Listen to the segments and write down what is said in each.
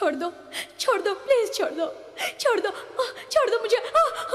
छोड़ दो, छोड़ दो, प्लीज छोड़ दो, छोड़ दो, छोड़ दो मुझे।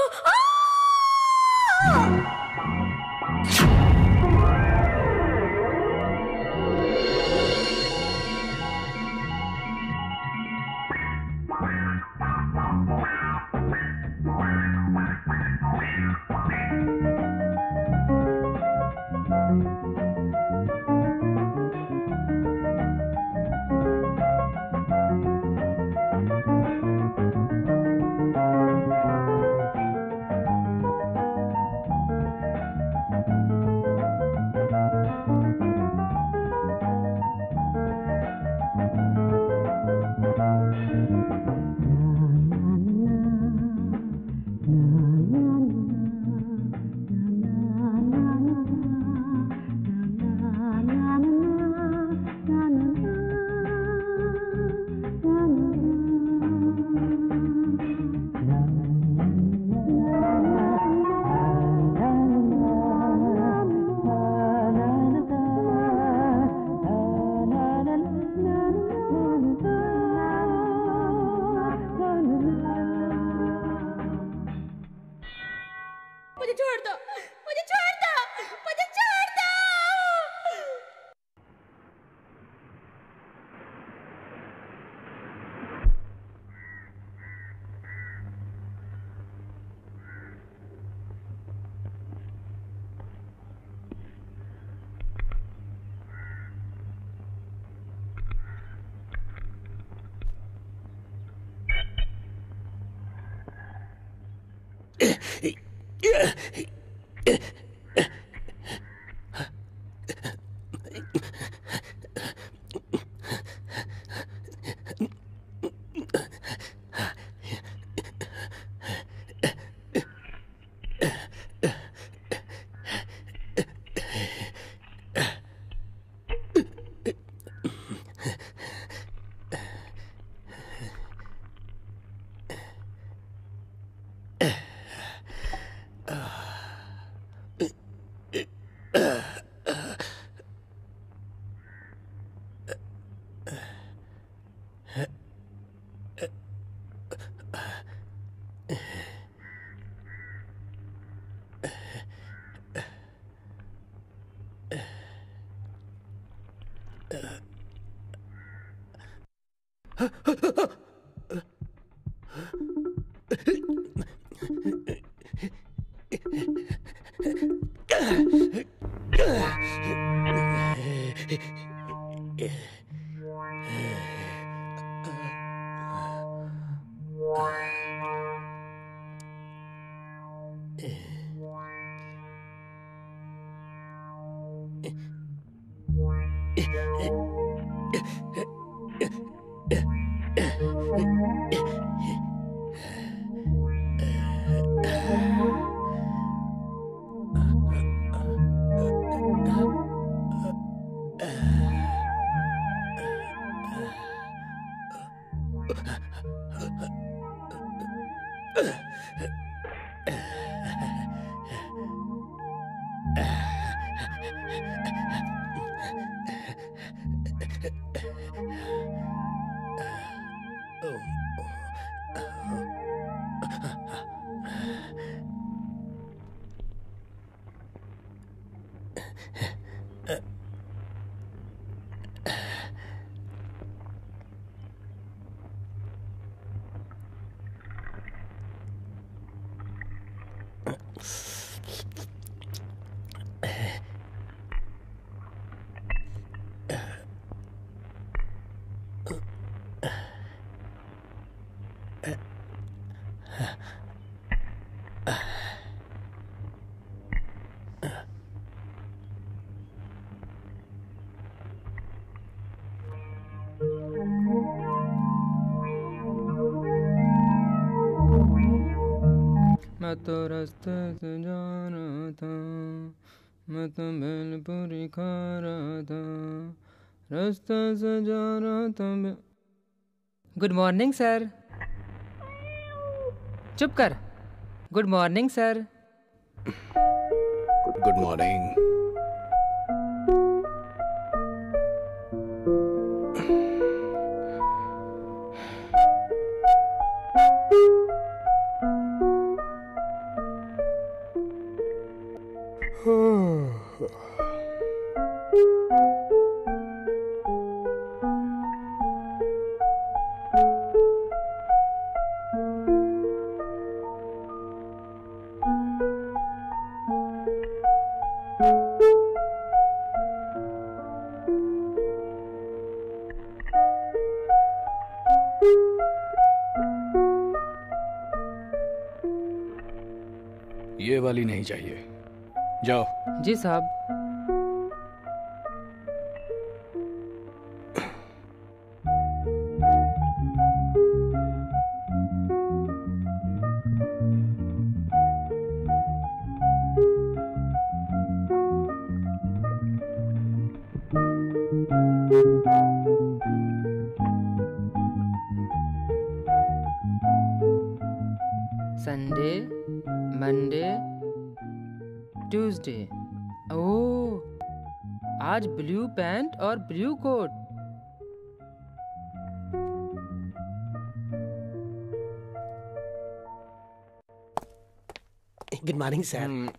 मुझे छोड़ दो, मुझे छोड़ दो, मुझे छोड़ दो। मैं तो रास्ते से जा रहा था, मैं तो भेलपुरी खा रहा था, रास्ते से जा रहा था मैं। Good morning sir. चुप कर। Good morning sir. Good morning. ये वाली नहीं चाहिए, जाओ। जी साहब। Sunday, Monday, Tuesday. ओह, आज ब्लू पैंट और blue coat. Good morning sir.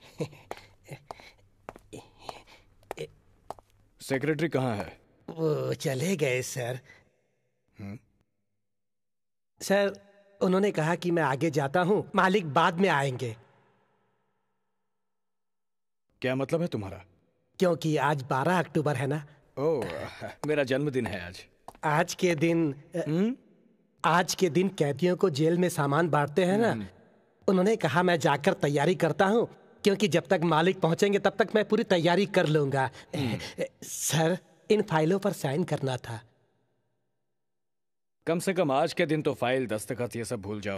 Secretary कहाँ है? वो चले गए सर। सर, उन्होंने कहा कि मैं आगे जाता हूँ, मालिक बाद में आएंगे। क्या मतलब है तुम्हारा? क्योंकि आज 12 अक्टूबर है ना। ओह, मेरा जन्मदिन है आज। आज के दिन कैदियों को जेल में सामान बांटते हैं ना। उन्होंने कहा मैं जाकर तैयारी करता हूँ, क्योंकि जब तक मालिक पहुंचेंगे तब तक मैं पूरी तैयारी कर लूंगा। सर, इन फाइलों पर साइन करना था। कम से कम आज के दिन तो फाइल, दस्तखत ये सब भूल जाओ।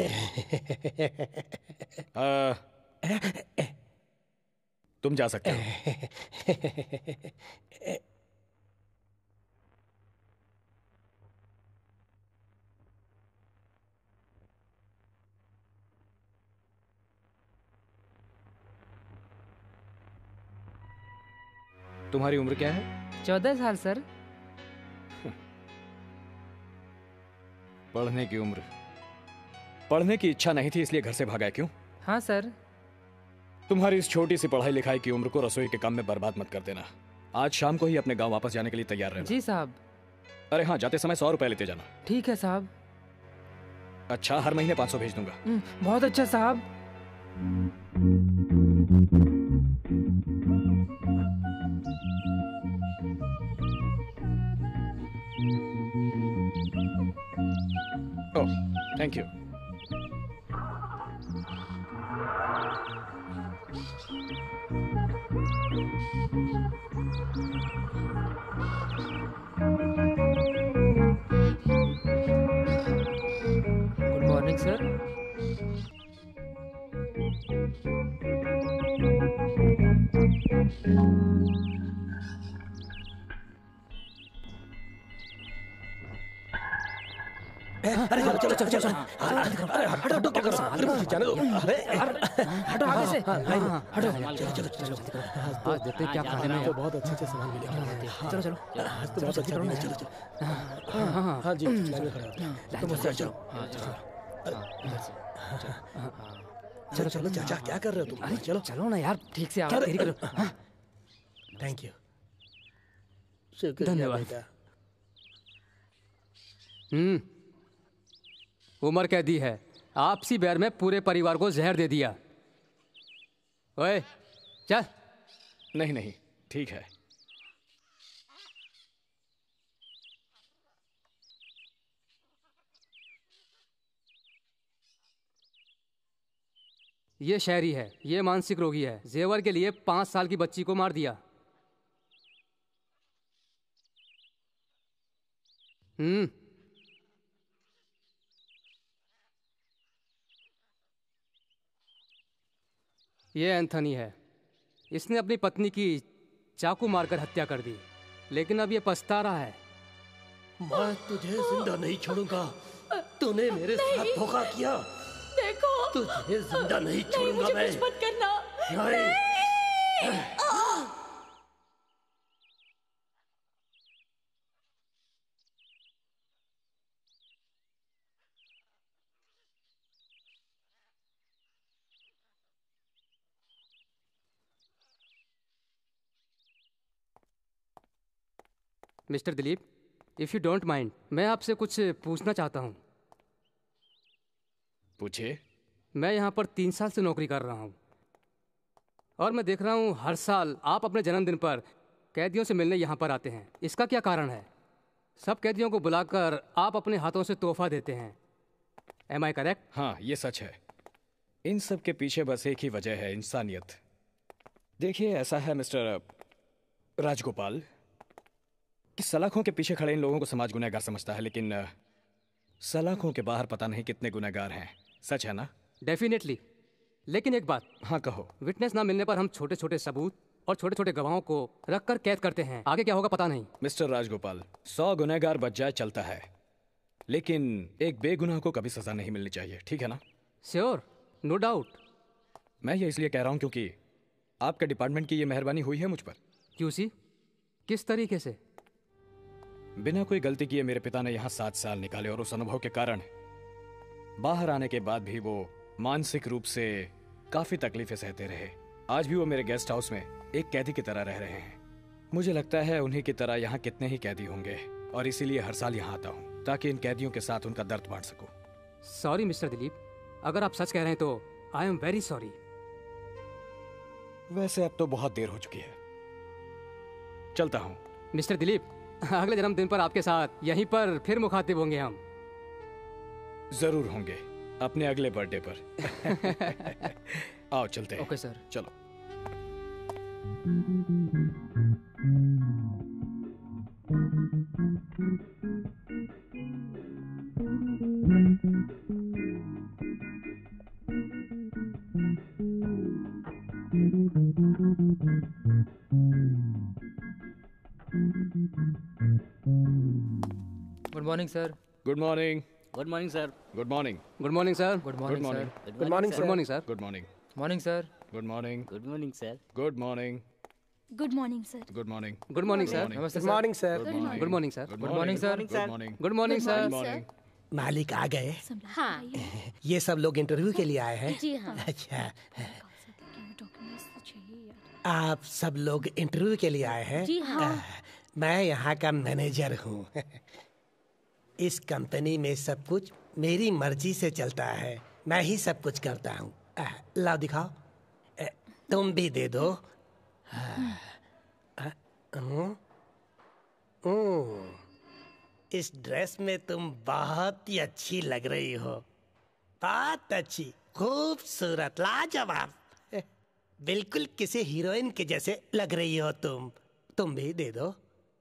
तुम जा सकते हो। तुम्हारी उम्र क्या है? 14 साल सर। पढ़ने की उम्र। पढ़ने की इच्छा नहीं थी इसलिए घर से भागा, क्यों? हाँ सर। तुम्हारी इस छोटी सी पढ़ाई लिखाई की उम्र को रसोई के काम में बर्बाद मत कर देना। आज शाम को ही अपने गांव वापस जाने के लिए तैयार रहना। जी साहब। अरे हाँ, जाते समय 100 रुपए लेते जाना। ठीक है साहब। अच्छा, हर महीने 500 भेज दूंगा। बहुत अच्छा साहब। Oh, thank you. Good morning sir. अरे चलो चलो चलो चलो। अरे हटो हटो, क्या कर रहा है? जाने दो। अरे हटो आगे से। हटो। चलो चलो चलो। आज देखते क्या खाने में। तो बहुत अच्छे अच्छे सामान मिलेंगे। चलो चलो। तो बहुत अच्छा है। चलो चलो। हाँ जी, लाइन में खड़े हो। तुम उससे चलो। चलो चलो चाचा, क्या कर रहे हो तुम? चलो चलो ना यार, ठीक से आवाज धीरे करो। Thank you. शुक्रिया धन्यवाद। बेटा। उम्र कैदी है, आपसी बैर में पूरे परिवार को जहर दे दिया। ओए चल। नहीं नहीं, ठीक है। ये शहरी है, ये मानसिक रोगी है। जेवर के लिए 5 साल की बच्ची को मार दिया। ये एंथनी है, इसने अपनी पत्नी की चाकू मारकर हत्या कर दी, लेकिन अब ये पछता रहा है। मैं तुझे जिंदा नहीं छोड़ूंगा। तूने मेरे साथ धोखा किया। देखो, तुझे जिंदा नहीं छोड़ूंगा मुझे मैं। कुछ मत करना। नहीं। Mister Dilip, if you don't mind, मैं आपसे कुछ पूछना चाहता हूँ। पूछिए। मैं यहाँ पर 3 साल से नौकरी कर रहा हूँ और मैं देख रहा हूँ हर साल आप अपने जन्मदिन पर कैदियों से मिलने यहाँ पर आते हैं। इसका क्या कारण है? सब कैदियों को बुलाकर आप अपने हाथों से तोहफा देते हैं। Am I correct? हाँ, ये सच है। इन सब के पीछे बस एक ही वजह है, इंसानियत। देखिए, ऐसा है मिस्टर राजगोपाल कि सलाखों के पीछे खड़े इन लोगों को समाज गुनहगार समझता है, लेकिन सलाखों के बाहर पता नहीं कितने गुनहगार हैं। सच है ना? डेफिनेटली। लेकिन एक बात, हाँ, कहो। विटनेस ना मिलने पर हम छोटे छोटे सबूत और छोटे छोटे गवाहों को रखकर कैद करते हैं। आगे क्या होगा पता नहीं। मिस्टर राजगोपाल, 100 गुनहगार बच जाए चलता है, लेकिन एक बेगुनाह को कभी सजा नहीं मिलनी चाहिए, ठीक है ना? Sure, no doubt. मैं ये इसलिए कह रहा हूँ क्योंकि आपके डिपार्टमेंट की ये मेहरबानी हुई है मुझ पर। क्यूसी, किस तरीके से? बिना कोई गलती किए मेरे पिता ने यहाँ 7 साल निकाले और उस अनुभव के कारण बाहर आने के बाद भी वो मानसिक रूप से काफी तकलीफें सहते रहे। आज भी वो मेरे गेस्ट हाउस में एक कैदी की तरह रह रहे हैं। मुझे लगता है उन्हीं की तरह यहाँ कितने ही कैदी होंगे और इसीलिए हर साल यहाँ आता हूँ ताकि इन कैदियों के साथ उनका दर्द बांट सकूं। सॉरी मिस्टर दिलीप, अगर आप सच कह रहे हैं तो आई एम वेरी सॉरी। वैसे अब तो बहुत देर हो चुकी है, चलता हूँ। मिस्टर दिलीप, अगले जन्मदिन पर आपके साथ यहीं पर फिर मुखातिब होंगे हम। जरूर होंगे, अपने अगले बर्थडे पर। आओ चलते हैं। Okay sir. चलो। Good morning sir. Good morning. Good morning sir. Good morning. Good morning sir. Good good morning morning. Sir. Good morning good morning sir. Good morning. Morning sir. Good morning. Good morning sir. Good morning. Good morning sir. Good morning. Good morning sir. नमस्ते good sir. Morning sir. Good morning sir. Good morning sir. Good morning. Good morning sir. Good morning. मालिक आ गए? हाँ। ये सब लोग interview के लिए आए हैं? जी हाँ। अच्छा, डॉक्यूमेंट्स तो चाहिए यार। आप सब लोग इंटरव्यू के लिए आए हैं? जी हाँ। मैं यहाँ का मैनेजर हूँ। इस कंपनी में सब कुछ मेरी मर्जी से चलता है, मैं ही सब कुछ करता हूँ। लाओ दिखाओ। तुम भी दे दो। इस ड्रेस में तुम बहुत ही अच्छी लग रही हो, बहुत अच्छी, खूबसूरत, लाजवाब, बिल्कुल किसी हीरोइन के जैसे लग रही हो तुम भी दे दो।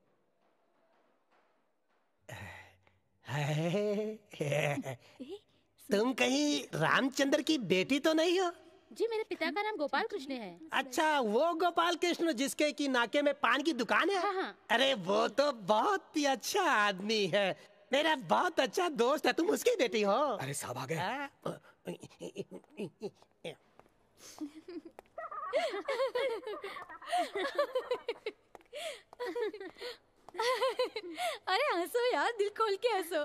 तुम कहीं रामचंद्र की बेटी तो नहीं हो? जी, मेरे पिता का नाम गोपाल कृष्ण है। अच्छा, वो गोपाल कृष्ण जिसके की नाके में पान की दुकान है? हाँ, हाँ। अरे वो तो बहुत ही अच्छा आदमी है, मेरा बहुत अच्छा दोस्त है। तुम उसकी बेटी हो? अरे साहब आ गए। अरे हंसो यार, दिल खोल के हंसो।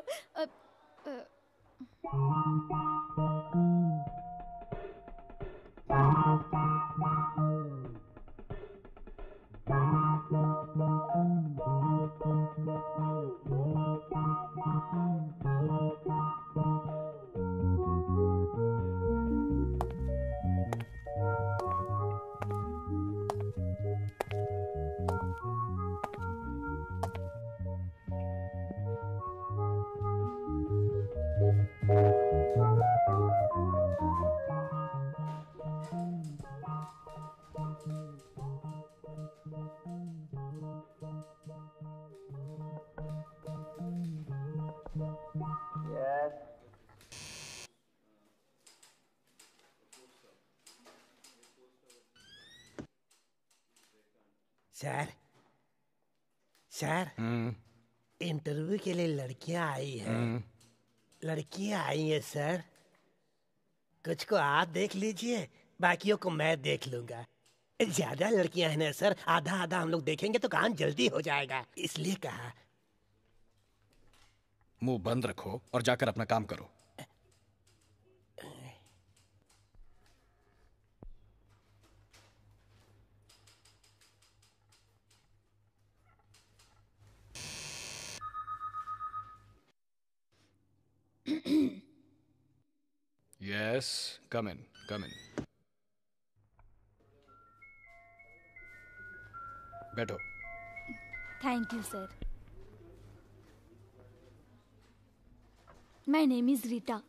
सर, सर, इंटरव्यू के लिए लड़कियां आई हैं। लड़कियां आई हैं सर, कुछ को आप देख लीजिए, बाकियों को मैं देख लूंगा। ज्यादा लड़कियां हैं ना सर, आधा आधा हम लोग देखेंगे तो काम जल्दी हो जाएगा, इसलिए कहा। मुंह बंद रखो और जाकर अपना काम करो। Yes, come in, come in. बैठो। Thank you sir. My name is Rita.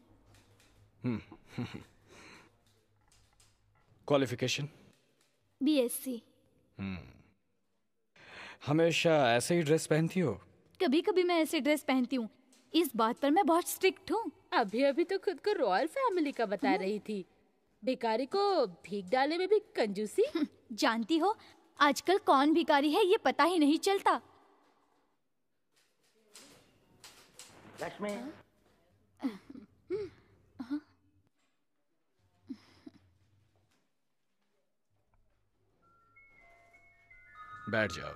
Qualification? BSc. हमेशा ऐसे ही ड्रेस पहनती हो? कभी कभी मैं ऐसे ड्रेस पहनती हूँ। इस बात पर मैं बहुत स्ट्रिक्ट हूँ। अभी अभी तो खुद को रॉयल फैमिली का बता रही थी। भिखारी को भीख डालने में भी कंजूसी। जानती हो आजकल कौन भिखारी है ये पता ही नहीं चलता। लक्ष्मी, बैठ जाओ।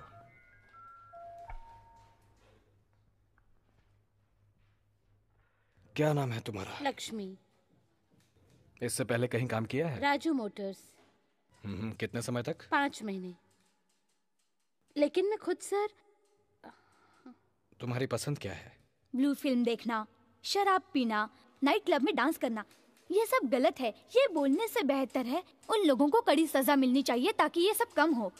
क्या नाम है तुम्हारा? लक्ष्मी। इससे पहले कहीं काम किया है? राजू मोटर्स। कितने समय तक? 5 महीने। लेकिन मैं खुद सर। तुम्हारी पसंद क्या है? ब्लू फिल्म देखना, शराब पीना, नाइट क्लब में डांस करना, ये सब गलत है। ये बोलने से बेहतर है उन लोगों को कड़ी सजा मिलनी चाहिए ताकि ये सब कम हो।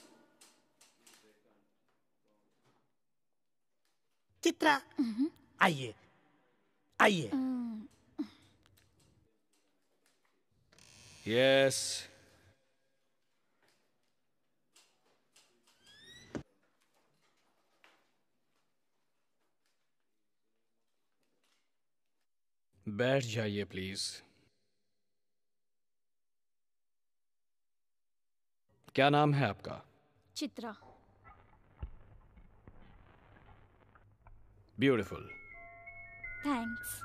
चित्रा, आइए आइए। यस। बैठ जाइए प्लीज। क्या नाम है आपका? चित्रा। ब्यूटीफुल। थैंक्स।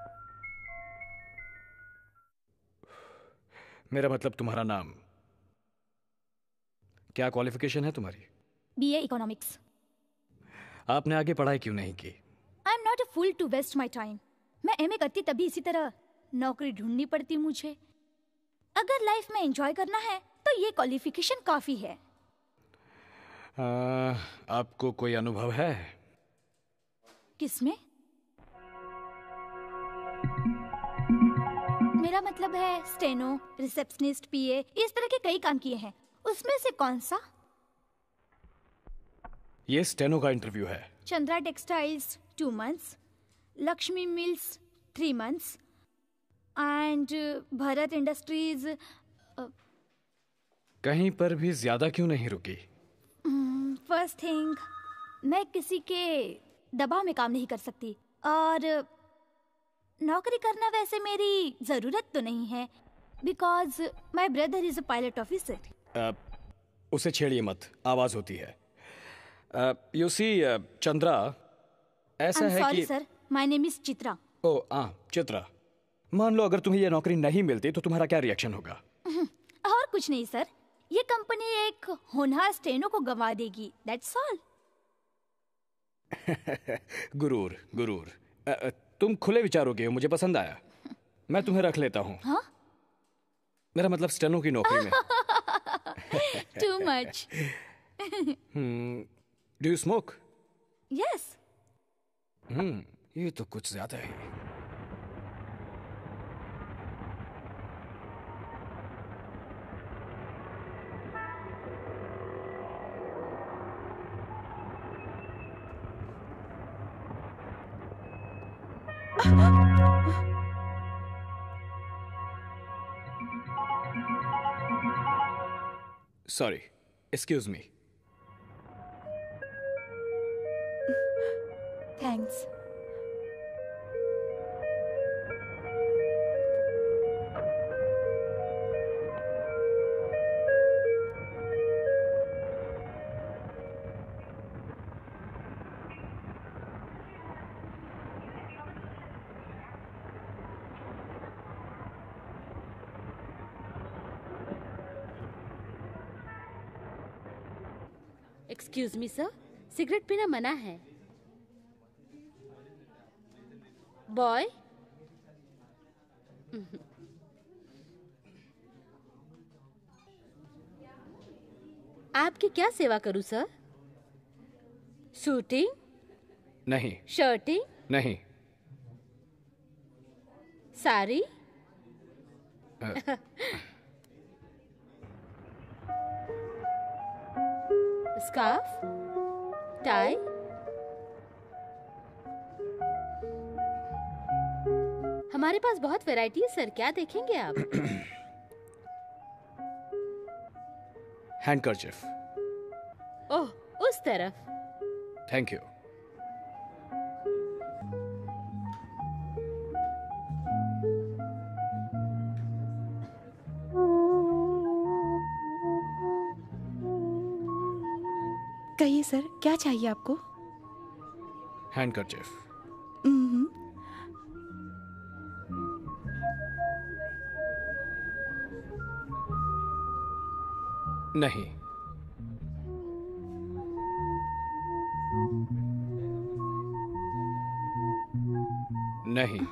मेरा मतलब तुम्हारा नाम। क्या क्वालिफिकेशन है तुम्हारी? BA economics. आपने आगे पढ़ाई क्यों नहीं की? I am not a fool to waste my time. मैं एमए करती तभी इसी तरह नौकरी ढूंढनी पड़ती मुझे। अगर लाइफ में एंजॉय करना है तो ये क्वालिफिकेशन काफी है। आपको कोई अनुभव है? किसमें? मेरा मतलब है स्टेनो, रिसेप्शनिस्ट, पीए, इस तरह के कई काम किए हैं। उसमें से कौन सा? ये स्टेनो का इंटरव्यू है। Chandra textiles 2 months, Lakshmi mills 3 months and Bharat industries. कहीं पर भी ज्यादा क्यों नहीं रुकी? फर्स्ट थिंग, मैं किसी के दबाव में काम नहीं कर सकती और नौकरी करना वैसे मेरी जरूरत तो नहीं है because my brother is a pilot officer. उसे छेड़िए मत, आवाज होती है। यू सी चंद्रा, ऐसा है सॉरी कि sir, my name is Chitra. ओ चित्रा, मान लो अगर तुम्हें यह नौकरी नहीं मिलती तो तुम्हारा क्या रिएक्शन होगा? और कुछ नहीं सर, ये कंपनी एक होनहार स्टेनो को गंवा देगी, दैट्स ऑल। गुरूर गुरूर। तुम खुले विचारों के हो, मुझे पसंद आया। मैं तुम्हें रख लेता हूँ। हाँ? मेरा मतलब स्टेनो की नौकरी में। Too much. Do you smoke? Yes. ये तो कुछ ज्यादा है। Sorry, excuse me. Thanks. Excuse me sir, cigarette पीना मना है। बॉय, आपकी क्या सेवा करूं सर? शूटिंग? नहीं। शर्टिंग? नहीं। साड़ी? स्कार्फ, टाई, हमारे पास बहुत वैरायटी है सर, क्या देखेंगे आप? हैंडकरचिफ। ओह, उस तरफ। Thank you. कहिए सर, क्या चाहिए आपको? हैंडकरचिफ। हम्म, नहीं। नहीं।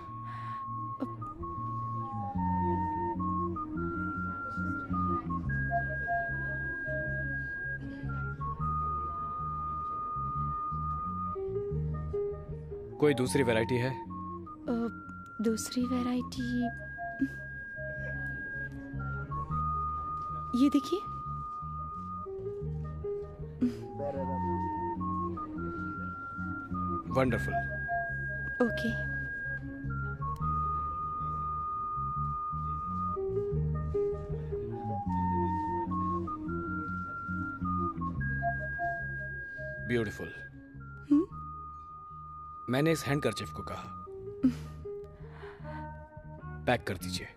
कोई दूसरी वैरायटी है? दूसरी वैरायटी ये देखिए। वंडरफुल। ओके। ब्यूटीफुल। मैंने इस हैंडकरचिफ को कहा पैक कर दीजिए।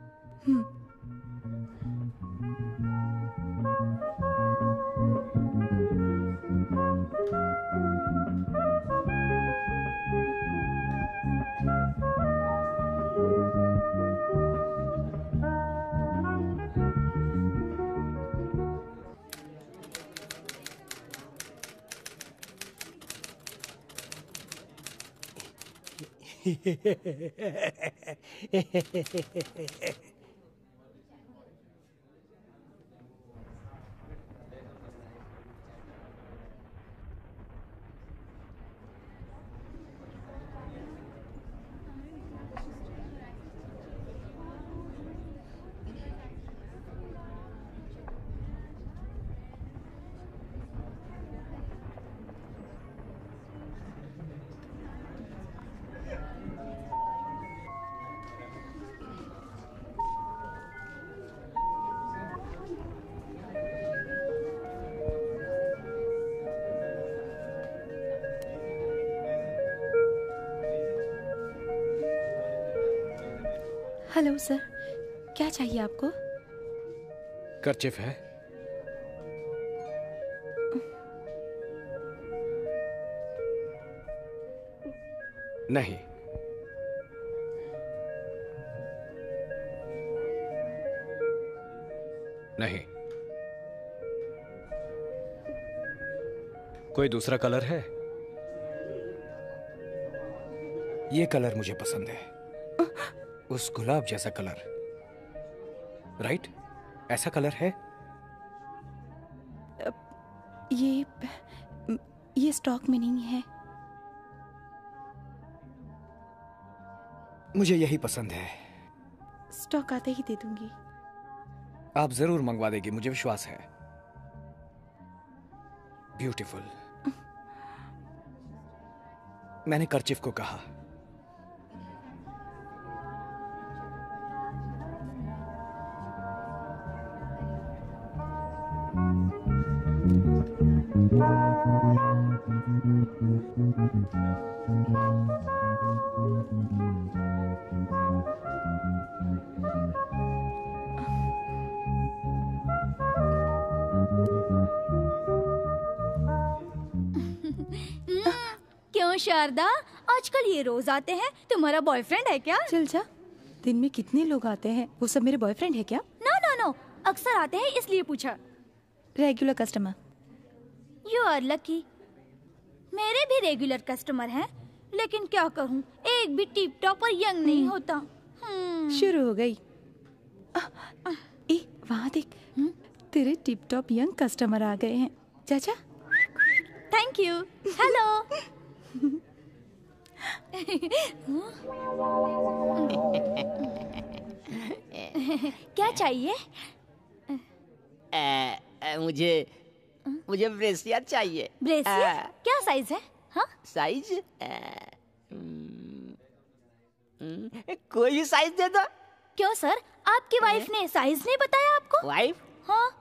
हेलो सर, क्या चाहिए आपको? करचिफ है? नहीं। नहीं। कोई दूसरा कलर है? ये कलर मुझे पसंद है, उस गुलाब जैसा कलर। राइट? ऐसा कलर है? ये स्टॉक में नहीं है। मुझे यही पसंद है। स्टॉक आते ही दे दूंगी। आप जरूर मंगवा देगी, मुझे विश्वास है। ब्यूटीफुल। मैंने करचिफ को कहा। क्यों शारदा, आजकल ये रोज आते हैं? तुम्हारा बॉयफ्रेंड है क्या? चल जा, दिन में कितने लोग आते हैं? वो सब मेरे बॉयफ्रेंड है क्या? नो नो नो, अक्सर आते हैं इसलिए पूछा। Regular customer. You are lucky. मेरे भी रेगुलर कस्टमर हैं, लेकिन क्या करूं, एक भी टिप टॉप और यंग नहीं होता। शुरू हो गई। वहाँ देख, तेरे टिप टॉप यंग कस्टमर आ गए हैं। चाचा, थैंक यू। हेलो। क्या चाहिए? मुझे ब्रेसियर चाहिए। ब्रेसियर? क्या साइज है? हाँ? साइज कोई भी साइज दे दो। क्यों सर, आपकी वाइफ ने साइज नहीं बताया आपको? वाइफ? हाँ।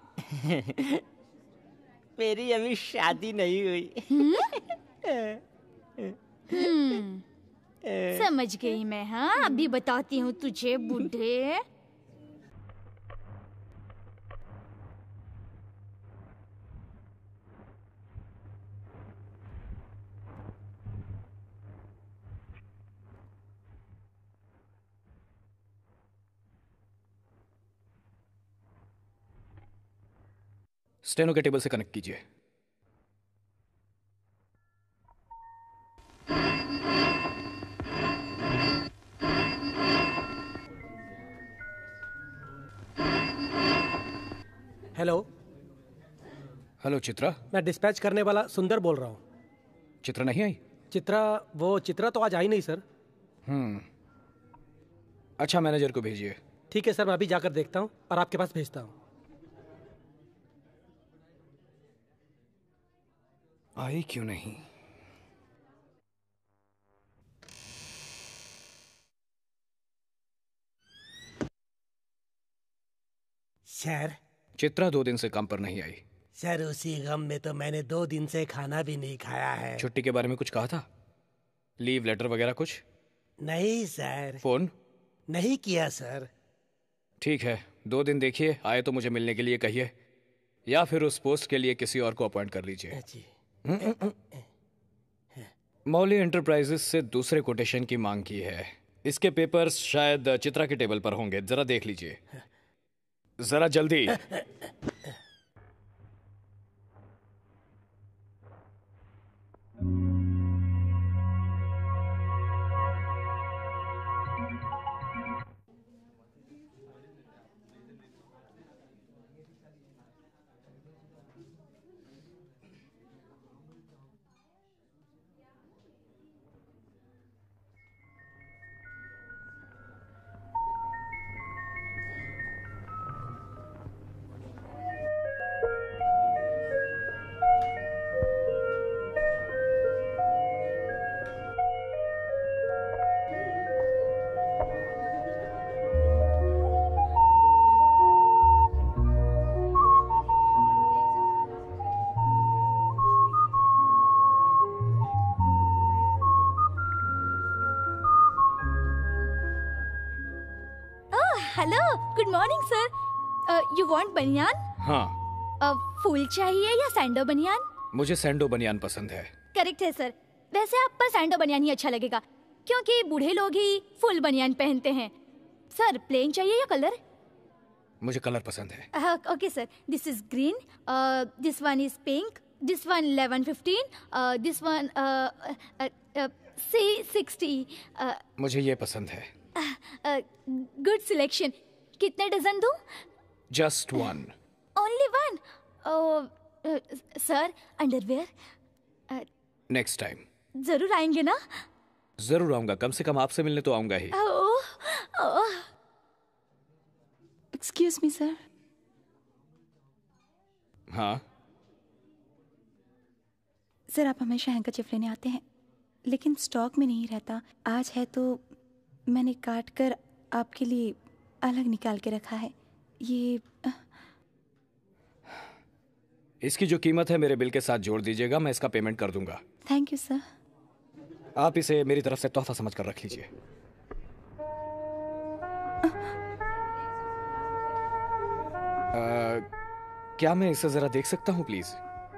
मेरी अभी शादी नहीं हुई। समझ गई मैं। हाँ, अभी बताती हूँ तुझे बूढ़े। स्टेनो के टेबल से कनेक्ट कीजिए। हेलो। हेलो चित्रा। मैं डिस्पैच करने वाला सुंदर बोल रहा हूँ। चित्रा नहीं आई? चित्रा तो आज आई नहीं सर। अच्छा, मैनेजर को भेजिए। ठीक है सर, मैं अभी जाकर देखता हूँ और आपके पास भेजता हूँ। आई क्यों नहीं? सर। चित्रा 2 दिन से काम पर नहीं आई। सर, उसी गम में तो मैंने 2 दिन से खाना भी नहीं खाया है। छुट्टी के बारे में कुछ कहा था? लीव लेटर वगैरह कुछ? नहीं सर। फोन? नहीं किया सर। ठीक है, 2 दिन देखिए, आए तो मुझे मिलने के लिए कहिए, या फिर उस पोस्ट के लिए किसी और को अपॉइंट कर लीजिए। मौली एंटरप्राइजेस से दूसरे कोटेशन की मांग की है। इसके पेपर्स शायद चित्रा के टेबल पर होंगे, जरा देख लीजिए। जरा जल्दी। Hello, good morning sir. You want बनियान? हाँ। फुल चाहिए या सैंडो बनियान? मुझे सैंडो बनियान पसंद है। करेक्ट है सर। वैसे आप पर सैंडो बनियान ही अच्छा लगेगा, क्योंकि बूढ़े लोग ही फुल बनियान पहनते हैं। सर, प्लेन चाहिए या कलर? मुझे कलर पसंद है। Okay sir, this is green, this one is pink, this one 1115, this one C60। मुझे ये पसंद है। Good selection. कितने डजन दूं? Just 1। Only 1? Sir, underwear? Next time जरूर आएंगे ना? जरूर आऊंगा, कम से कम आपसे मिलने तो आऊंगा ही। Excuse me sir. हाँ सर, आप हमेशा हैंकरचिफ लेने आते हैं, लेकिन स्टॉक में नहीं रहता। आज है तो मैंने काट कर आपके लिए अलग निकाल के रखा है। ये इसकी जो कीमत है मेरे बिल के साथ जोड़ दीजिएगा, मैं इसका पेमेंट कर दूंगा। Thank you sir. आप इसे मेरी तरफ से तोहफा समझ कर रख लीजिए। क्या मैं इसे जरा देख सकता हूँ प्लीज?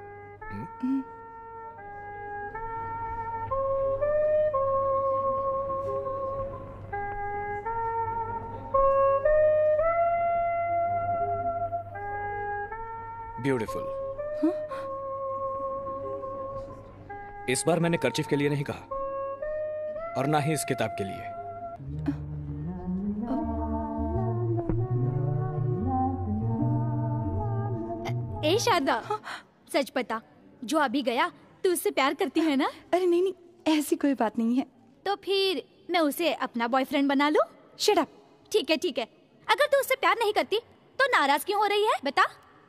ब्यूटीफुल। इस बार मैंने कर्चिफ के लिए नहीं कहा, और ना ही इस किताब के लिए। ए शारदा, सच बता, जो अभी गया तू उससे प्यार करती है ना? अरे नहीं नहीं, ऐसी कोई बात नहीं है। तो फिर मैं उसे अपना बॉयफ्रेंड बना लूं? Shut up. ठीक है ठीक है, अगर तू उससे प्यार नहीं करती तो नाराज क्यों हो रही है बता?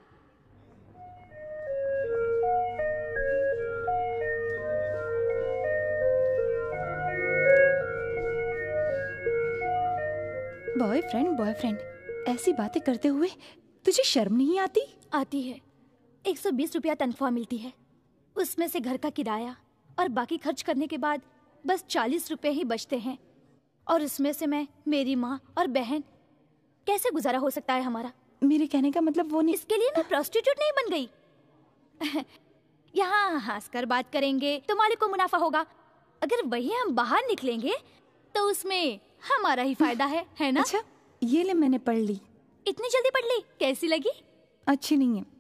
बॉयफ्रेंड ऐसी बातें करते हुए तुझे शर्म नहीं आती? आती है। 120 रुपया तनख्वाह मिलती है, उसमें से घर का किराया और बाकी खर्च करने के बाद बस 40 रुपए ही बचते हैं। और उसमें से मैं, मेरी माँ और बहन, कैसे गुजारा हो सकता है हमारा? मेरे कहने का मतलब वो नहीं। इसके लिए मैं प्रोस्टिट्यूट नहीं बन गई। यहाँ हंसकर बात करेंगे तो मालिक को मुनाफा होगा, अगर वही हम बाहर निकलेंगे तो उसमें हमारा ही फायदा है ना? अच्छा, ये ले मैंने पढ़ ली। इतनी जल्दी पढ़ ली? कैसी लगी? अच्छी नहीं है।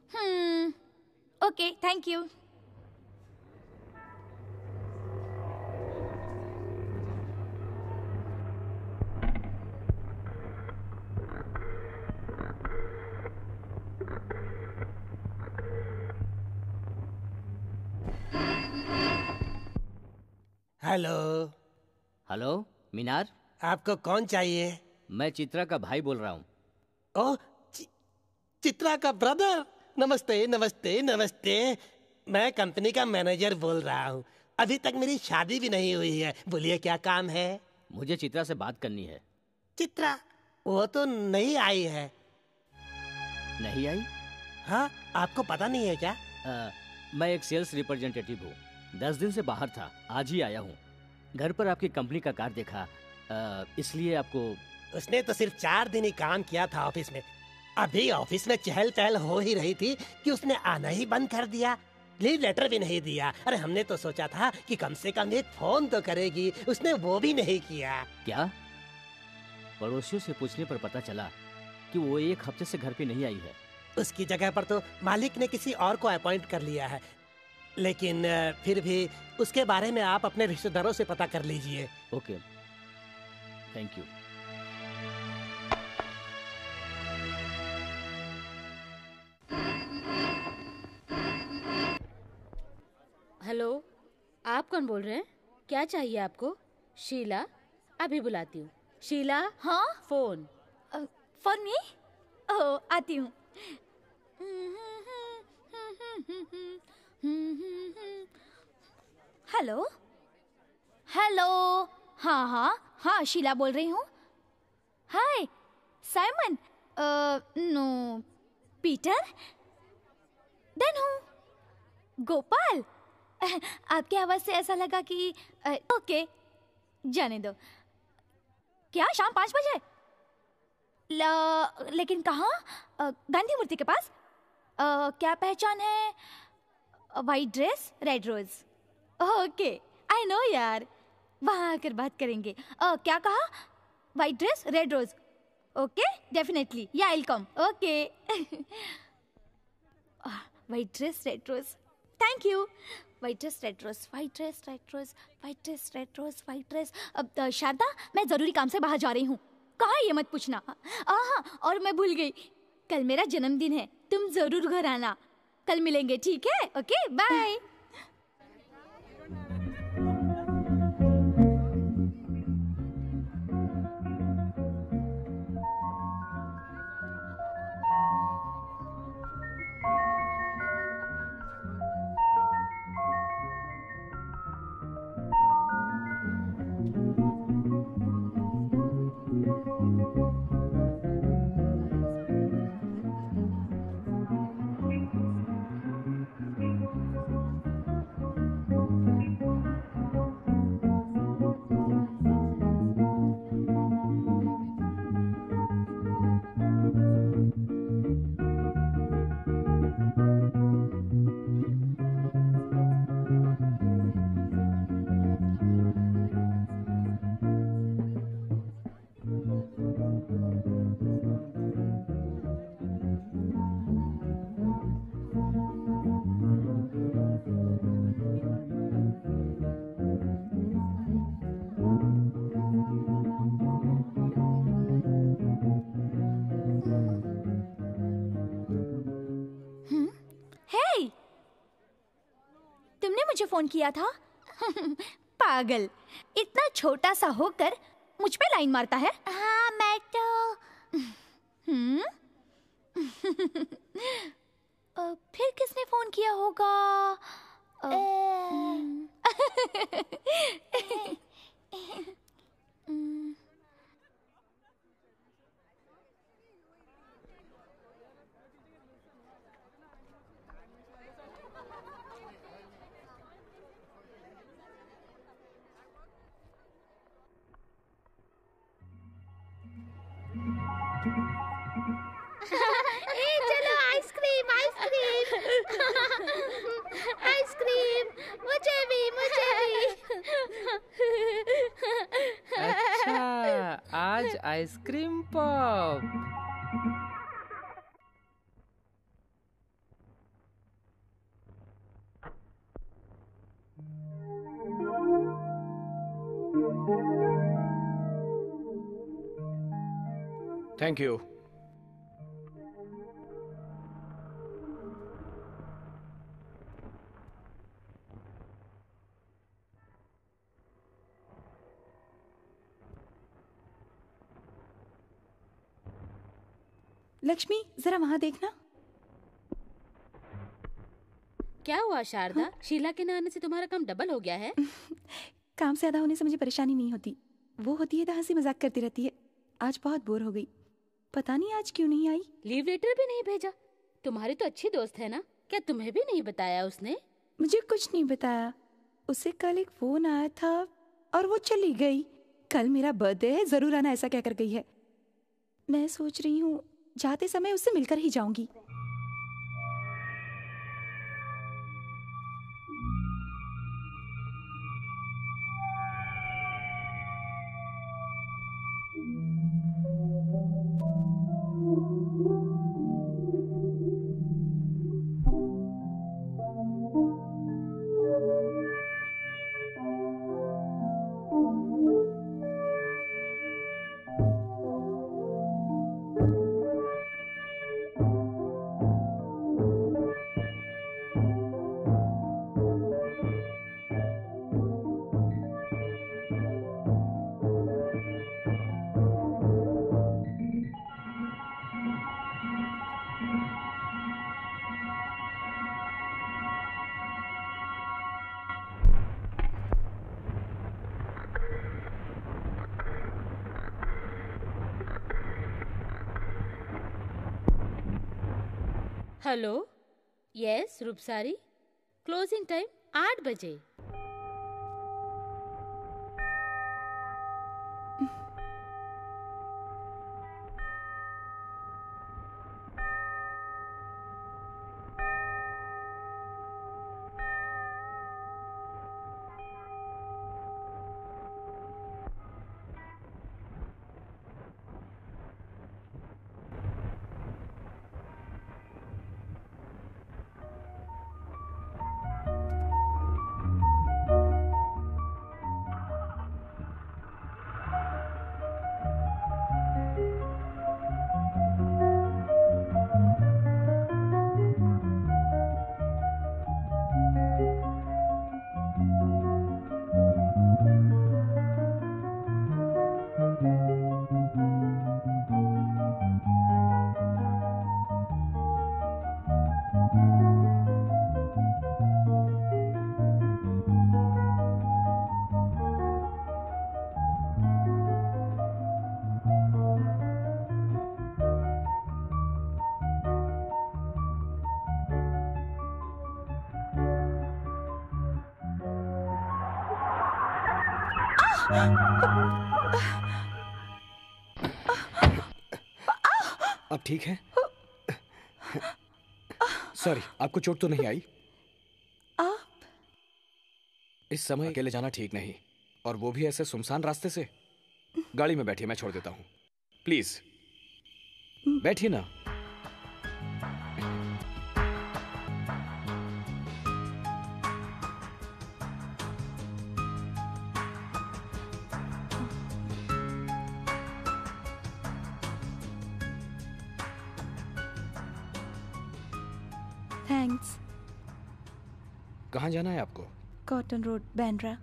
Okay, thank you. Hello. Hello Minar, आपको कौन चाहिए? मैं चित्रा का भाई बोल रहा हूँ। ओह, चित्रा का ब्रदर। नमस्ते नमस्ते नमस्ते। मैं कंपनी का मैनेजर बोल रहा हूँ। अभी तक मेरी शादी भी नहीं हुई है। बोलिए क्या काम है? मुझे चित्रा से बात करनी है। चित्रा? वो तो नहीं आई है। नहीं आई? हाँ, आपको पता नहीं है क्या? मैं एक सेल्स रिप्रेजेंटेटिव हूँ, 10 दिन से बाहर था, आज ही आया हूँ। घर पर आपकी कंपनी का कार्ड देखा, इसलिए आपको। उसने तो सिर्फ 4 दिन ही काम किया था ऑफिस में। अभी ऑफिस में चहल पहल हो ही रही थी कि उसने आना ही बंद कर दिया। लीव लेटर भी नहीं दिया। अरे हमने तो सोचा था कि कम से कम एक फोन तो करेगी, उसने वो भी नहीं किया। क्या? पड़ोसियों से पूछने पर पता चला कि वो 1 हफ्ते से घर पे नहीं आई है। उसकी जगह पर तो मालिक ने किसी और को अपॉइंट कर लिया है, लेकिन फिर भी उसके बारे में आप अपने रिश्तेदारों से पता कर लीजिए। Okay, thank you. हेलो, आप कौन बोल रहे हैं? क्या चाहिए आपको? शीला, अभी बुलाती हूँ। शीला। हाँ? फोन। For me? ओह, आती हूँ। Hello hello. हाँ हाँ हाँ, शीला बोल रही हूँ। Hi Simon. No, Peter. Then हूँ गोपाल। आपकी आवाज से ऐसा लगा कि ओके, जाने दो। क्या शाम 5 बजे? लेकिन कहाँ? गांधी मूर्ति के पास? क्या पहचान है? White dress, red rose. Okay, I know यार, वहाँ आकर बात करेंगे। क्या कहा? White dress, red rose. Okay, definitely, yeah I will come. Okay. White dress, red rose, thank you. White dress, red rose, white dress, red rose, white dress, red rose, white dress. Sharda, मैं जरूरी काम से बाहर जा रही हूँ। कहाँ ये मत पूछना। हाँ, और मैं भूल गई, कल मेरा जन्मदिन है, तुम जरूर घर आना। कल मिलेंगे, ठीक है? Okay, bye. मुझे फोन किया था? पागल, इतना छोटा सा होकर मुझ पे लाइन मारता है। हाँ, मैं तो फिर किसने फोन किया होगा? चलो आइसक्रीम आइसक्रीम आइसक्रीम, मुझे भी अच्छा, आज ice cream pop. Thank you. Lakshmi, जरा वहाँ देखना। क्या हुआ शारदा? शीला के न आने से तुम्हारा काम डबल हो गया है? काम ज्यादा होने से मुझे परेशानी नहीं होती, वो होती है तो हंसी मजाक करती रहती है। आज बहुत बोर हो गई, पता नहीं आज क्यों नहीं आई। लीव लेटर भी नहीं भेजा? तुम्हारी तो अच्छी दोस्त है ना, क्या तुम्हें भी नहीं बताया उसने? मुझे कुछ नहीं बताया। उसे कल एक फोन आया था और वो चली गई। कल मेरा बर्थडे है, जरूर आना, ऐसा क्या कर गई है। मैं सोच रही हूँ जाते समय उससे मिलकर ही जाऊंगी। Hello, yes Roopsari, closing time 8 बजे। अब ठीक है? सॉरी, आपको चोट तो नहीं आई? आप इस समय अकेले जाना ठीक नहीं, और वो भी ऐसे सुनसान रास्ते से। गाड़ी में बैठिए, मैं छोड़ देता हूँ। प्लीज बैठिए ना। थैंक्स। कहाँ जाना है आपको? Cotton road, Bandra.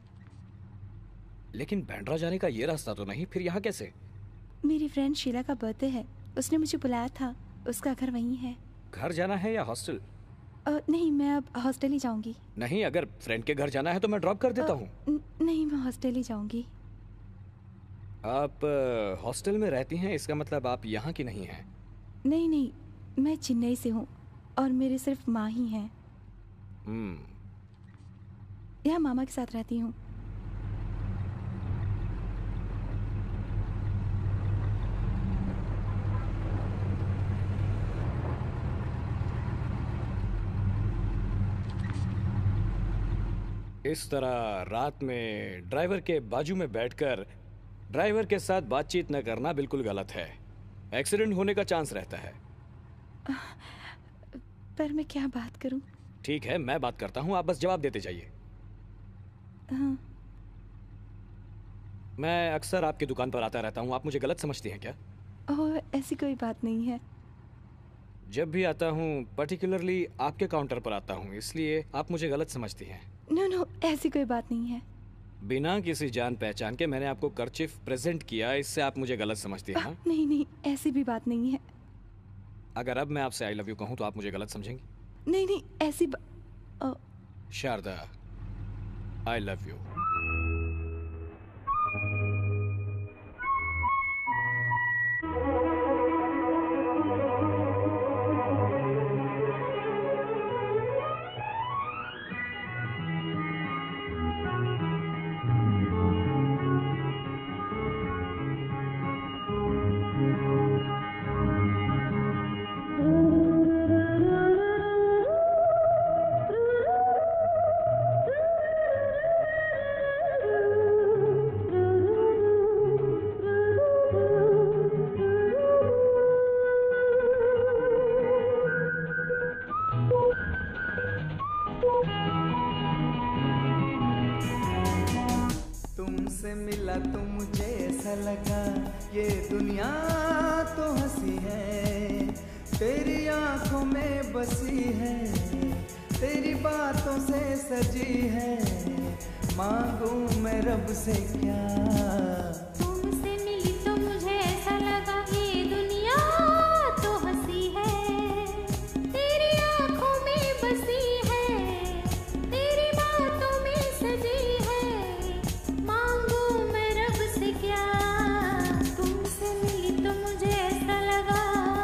लेकिन बैंड्रा जाने का ये रास्ता तो नहीं, फिर यहाँ कैसे? मेरी फ्रेंड शीला का बर्थडे है, उसने मुझे बुलाया था, उसका घर वहीं है। घर जाना है या हॉस्टल? नहीं, मैं अब हॉस्टल ही जाऊंगी। नहीं, अगर फ्रेंड के घर जाना है तो मैं ड्रॉप कर देता हूँ। नहीं, मैं हॉस्टल ही जाऊंगी। आप हॉस्टल में रहती हैं, इसका मतलब आप यहाँ की नहीं हैं? नहीं नहीं, मैं चेन्नई से हूँ और मेरे सिर्फ माँ ही हैं। यहाँ मामा के साथ रहती हूँ। इस तरह रात में ड्राइवर के बाजू में बैठकर ड्राइवर के साथ बातचीत न करना बिल्कुल गलत है। एक्सीडेंट होने का चांस रहता है। पर मैं क्या बात करूं? ठीक है, मैं बात करता हूं, आप बस जवाब देते जाइए। हाँ। मैं अक्सर आपकी दुकान पर आता रहता हूं, आप मुझे गलत समझती हैं क्या? ओह, ऐसी कोई बात नहीं है। जब भी आता हूं पर्टिकुलरली आपके काउंटर पर आता हूं, इसलिए आप मुझे गलत समझती हैं। नो, ऐसी कोई बात नहीं है। बिना किसी जान पहचान के मैंने आपको कर्चिफ प्रेजेंट किया, इससे आप मुझे गलत समझती हैं? नहीं, ऐसी भी बात नहीं है। अगर अब मैं आपसे आई लव यू कहूं तो आप मुझे गलत समझेंगी? नहीं, ऐसी शारदा, आई लव यू। तुमसे मिला तो मुझे ऐसा लगा ये दुनिया तो हंसी है, तेरी आंखों में बसी है, तेरी बातों से सजी है, मांगू मैं रब से क्या। तुमसे मिली तो मुझे ऐसा लगा ये दुनिया तो हंसी है, तेरी आंखों में बसी है, तेरी बातों में सजी है, मांगू मैं रब से क्या। तुमसे मिली तो मुझे ऐसा लगा।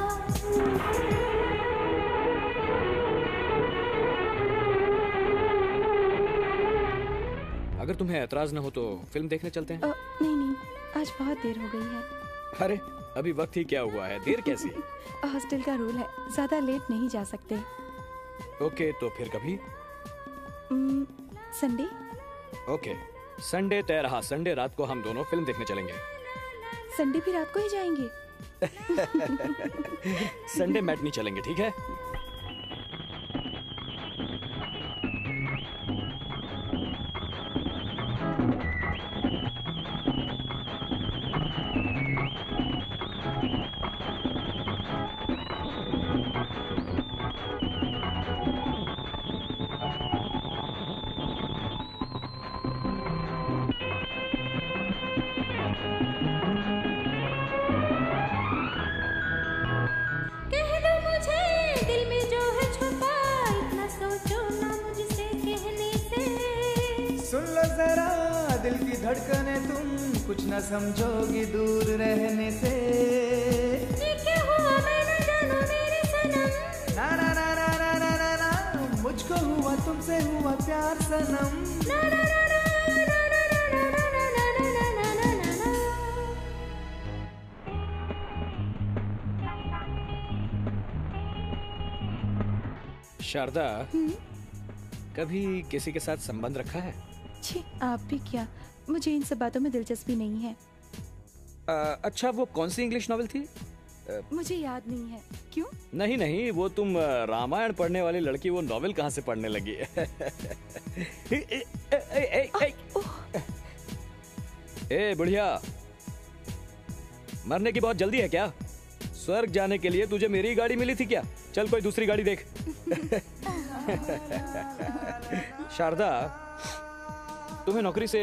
अगर तुम्हें ऐतराज न हो तो फिल्म देखने चलते हैं? नहीं, आज बहुत देर हो गई है। अरे अभी वक्त ही क्या हुआ है, देर कैसी? हॉस्टल का रूल है, ज्यादा लेट नहीं जा सकते। ओके, तो फिर कभी? संडे? ओके, संडे तय रहा। संडे रात को हम दोनों फिल्म देखने चलेंगे। संडे भी रात को ही जाएंगे? संडे मैटनी चलेंगे, ठीक है? कह दो मुझे दिल में जो है छुपा, इतना सोचो ना मुझसे कहने से। सुन लो जरा दिल की धड़कने, तुम कुछ न समझोगी दूर रहने से। ये क्या हुआ मैं न जानू मेरे सनम, ना ना ना ना ना ना ना ना, मुझको हुआ तुमसे हुआ प्यार सनम। ना ना ना ना ना ना ना ना ना ना ना ना ना ना। शारदा, कभी किसी के साथ संबंध रखा है? छी, आप भी क्या, मुझे इन सब बातों में दिलचस्पी नहीं है। अच्छा, वो कौन सी इंग्लिश नॉवेल थी? मुझे याद नहीं है। क्यों? नहीं, वो तुम रामायण पढ़ने वाली लड़की वो नॉवेल कहाँ से पढ़ने लगी? ए बुढ़िया, मरने की बहुत जल्दी है क्या? स्वर्ग जाने के लिए तुझे मेरी गाड़ी मिली थी क्या? चल कोई दूसरी गाड़ी देख। शारदा, तुम्हें नौकरी से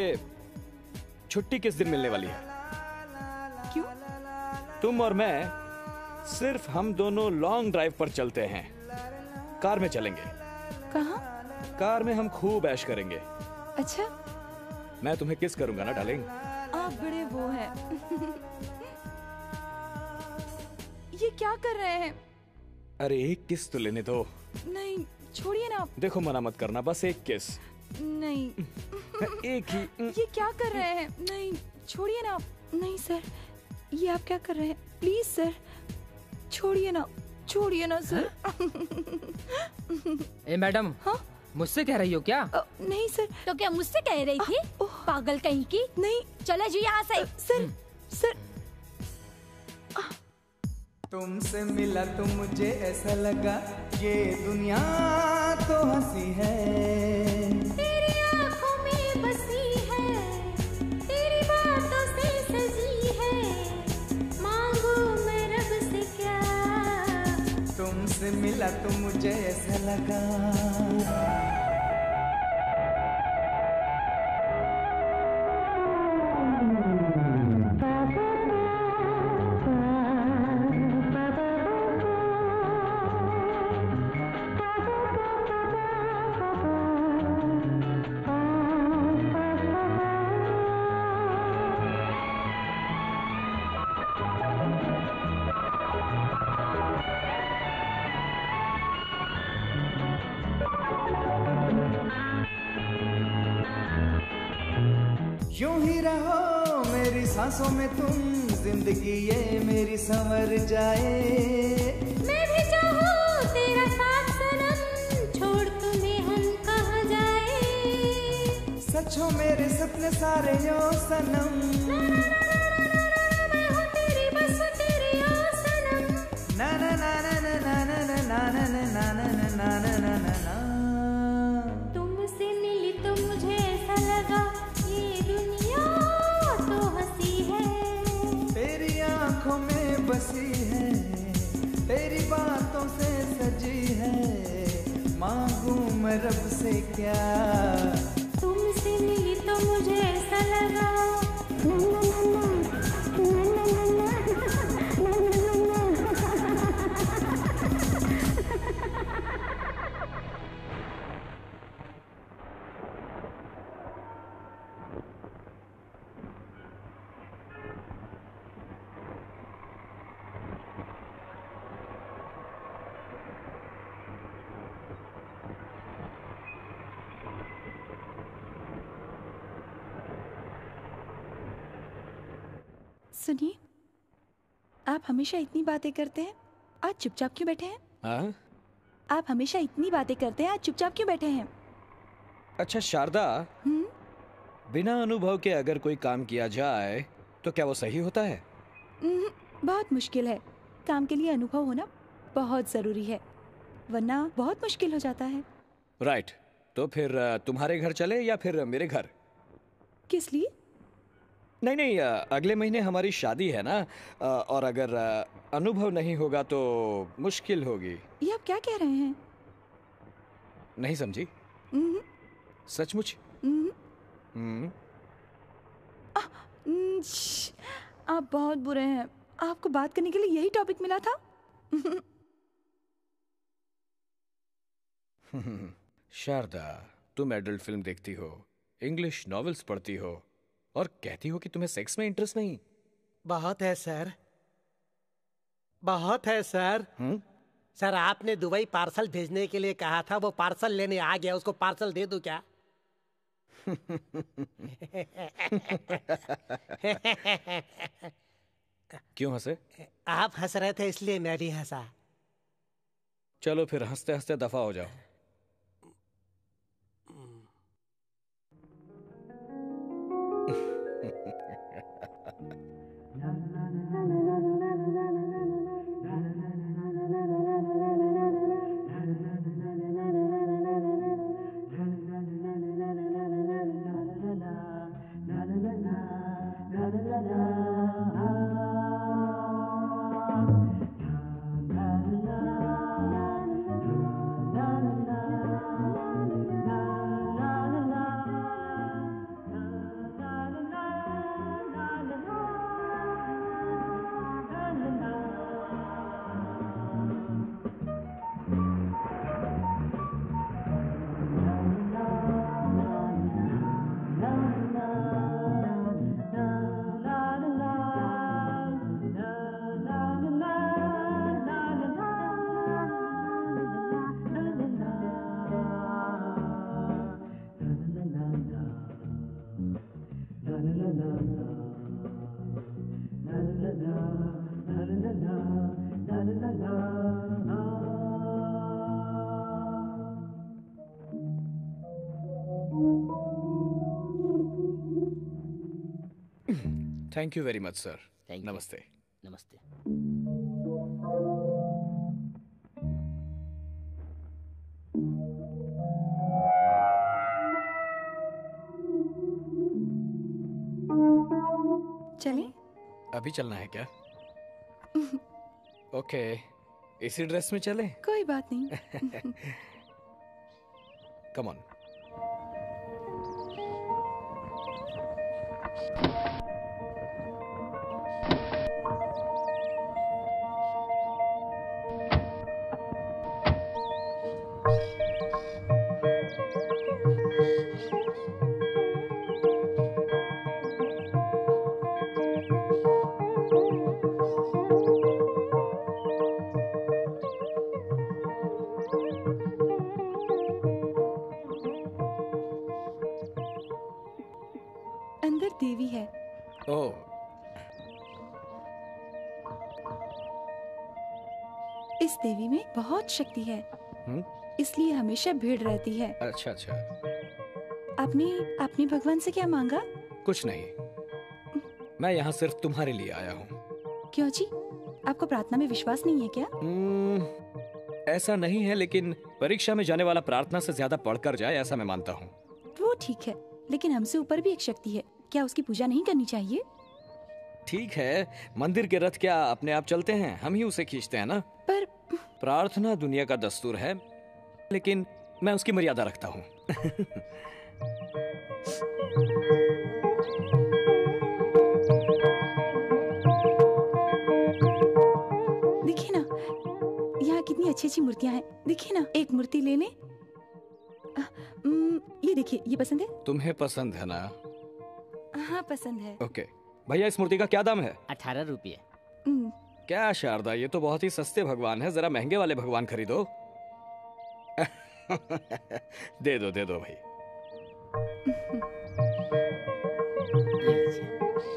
छुट्टी किस दिन मिलने वाली है? क्यों? तुम और मैं सिर्फ हम दोनों लॉन्ग ड्राइव पर चलते हैं। कार में चलेंगे। कहाँ? कार में हम खूब ऐश करेंगे। अच्छा। मैं तुम्हें किस करूंगा ना डार्लिंग। आप बड़े वो हैं। ये क्या कर रहे हैं? अरे एक किस तो लेने दो। नहीं छोड़िए ना। देखो मना मत करना, बस एक किस। नहीं। एक ही। ये क्या कर रहे हैं? नहीं छोड़िए ना। नहीं सर, ये आप क्या कर रहे हैं? प्लीज सर छोड़िए ना, छोड़िए ना सर। ए मैडम। हाँ? मुझसे कह रही हो क्या? नहीं सर। तो क्या मुझसे कह रही थी? पागल कहीं की। नहीं चले जी यहाँ से। Sir sir. तुमसे मिला तो मुझे ऐसा लगा ये दुनिया तो हंसी है। तेरी आँखों में बसी है, तेरी बातों से सजी है, मांगू मैं रब से क्या। तुमसे मिला तो मुझे ऐसा लगा। यूं ही रहो मेरी सांसों में तुम, जिंदगी ये मेरी संवर जाए। मैं भी चाहूँ तेरा साथ सनम, छोड़ तुम्हें हम कहाँ जाए। सच हो मेरे सपने सारे यो सनम। मैं हूँ तेरी बस तेरी ओ सनम। ना ना ना ना ना ना ना ना ना ना ना ना ना ना ना ना। तुमसे मिली तो मुझे ऐसा लगा ये दुनिया तो हंसी है। तेरी आंखों में बसी है, तेरी बातों से सजी है, मांगू मैं रब से क्या। तुमसे मिली तो मुझे ऐसा लगा। सुनिए, आप हमेशा इतनी बातें करते हैं, आज चुपचाप क्यों बैठे हैं? हाँ? आप हमेशा इतनी बातें करते हैं, आज चुपचाप क्यों बैठे हैं? अच्छा शारदा, बिना अनुभव के अगर कोई काम किया जाए तो क्या वो सही होता है? बहुत मुश्किल है। काम के लिए अनुभव होना बहुत जरूरी है, वरना बहुत मुश्किल हो जाता है। राइट। तो फिर तुम्हारे घर चले या फिर मेरे घर? किस लिए? नहीं नहीं, अगले महीने हमारी शादी है ना, और अगर अनुभव नहीं होगा तो मुश्किल होगी। ये आप क्या कह रहे हैं? नहीं समझी? सचमुच? आप बहुत बुरे हैं। आपको बात करने के लिए यही टॉपिक मिला था? शारदा, तुम एडल्ट फिल्म देखती हो, इंग्लिश नॉवेल्स पढ़ती हो और कहती हो कि तुम्हें सेक्स में इंटरेस्ट नहीं। बहुत है सर, बहुत है सर। सर आपने दुबई पार्सल भेजने के लिए कहा था, वो पार्सल लेने आ गया, उसको पार्सल दे दूं क्या? क्यों हंसे? आप हंस रहे थे इसलिए मैं भी हंसा। चलो फिर हंसते हंसते दफा हो जाओ। La la la thank you very much sir. Thank you. नमस्ते। नमस्ते। चलें? अभी चलना है क्या? ओके, इसी ड्रेस में चलें? कोई बात नहीं। Come on. अंदर देवी है। ओह, इस देवी में बहुत शक्ति है, हम्म? इसलिए हमेशा भीड़ रहती है। अच्छा अच्छा, आपने अपने भगवान से क्या मांगा? कुछ नहीं, मैं यहाँ सिर्फ तुम्हारे लिए आया हूँ। क्यों जी? आपको प्रार्थना में विश्वास नहीं है क्या? ऐसा नहीं है, लेकिन परीक्षा में जाने वाला प्रार्थना से ज्यादा पढ़कर जाए, ऐसा मैं मानता हूँ। वो ठीक है, लेकिन हमसे ऊपर भी एक शक्ति है, क्या उसकी पूजा नहीं करनी चाहिए? ठीक है, मंदिर के रथ क्या अपने आप चलते हैं? हम ही उसे खींचते हैं ना। पर प्रार्थना दुनिया का दस्तूर है, लेकिन मैं उसकी मर्यादा रखता हूँ। देखिए ना, यहाँ कितनी अच्छी अच्छी मूर्तियाँ हैं। देखिए ना, एक मूर्ति ले लें। ये देखिए, ये पसंद है? तुम्हें पसंद है ना? हाँ पसंद है। ओके भैया, इस मूर्ति का क्या दाम है? 18 रुपये। क्या शारदा, ये तो बहुत ही सस्ते भगवान है, जरा महंगे वाले भगवान खरीदो। दे दो भाई। ये लीजिए।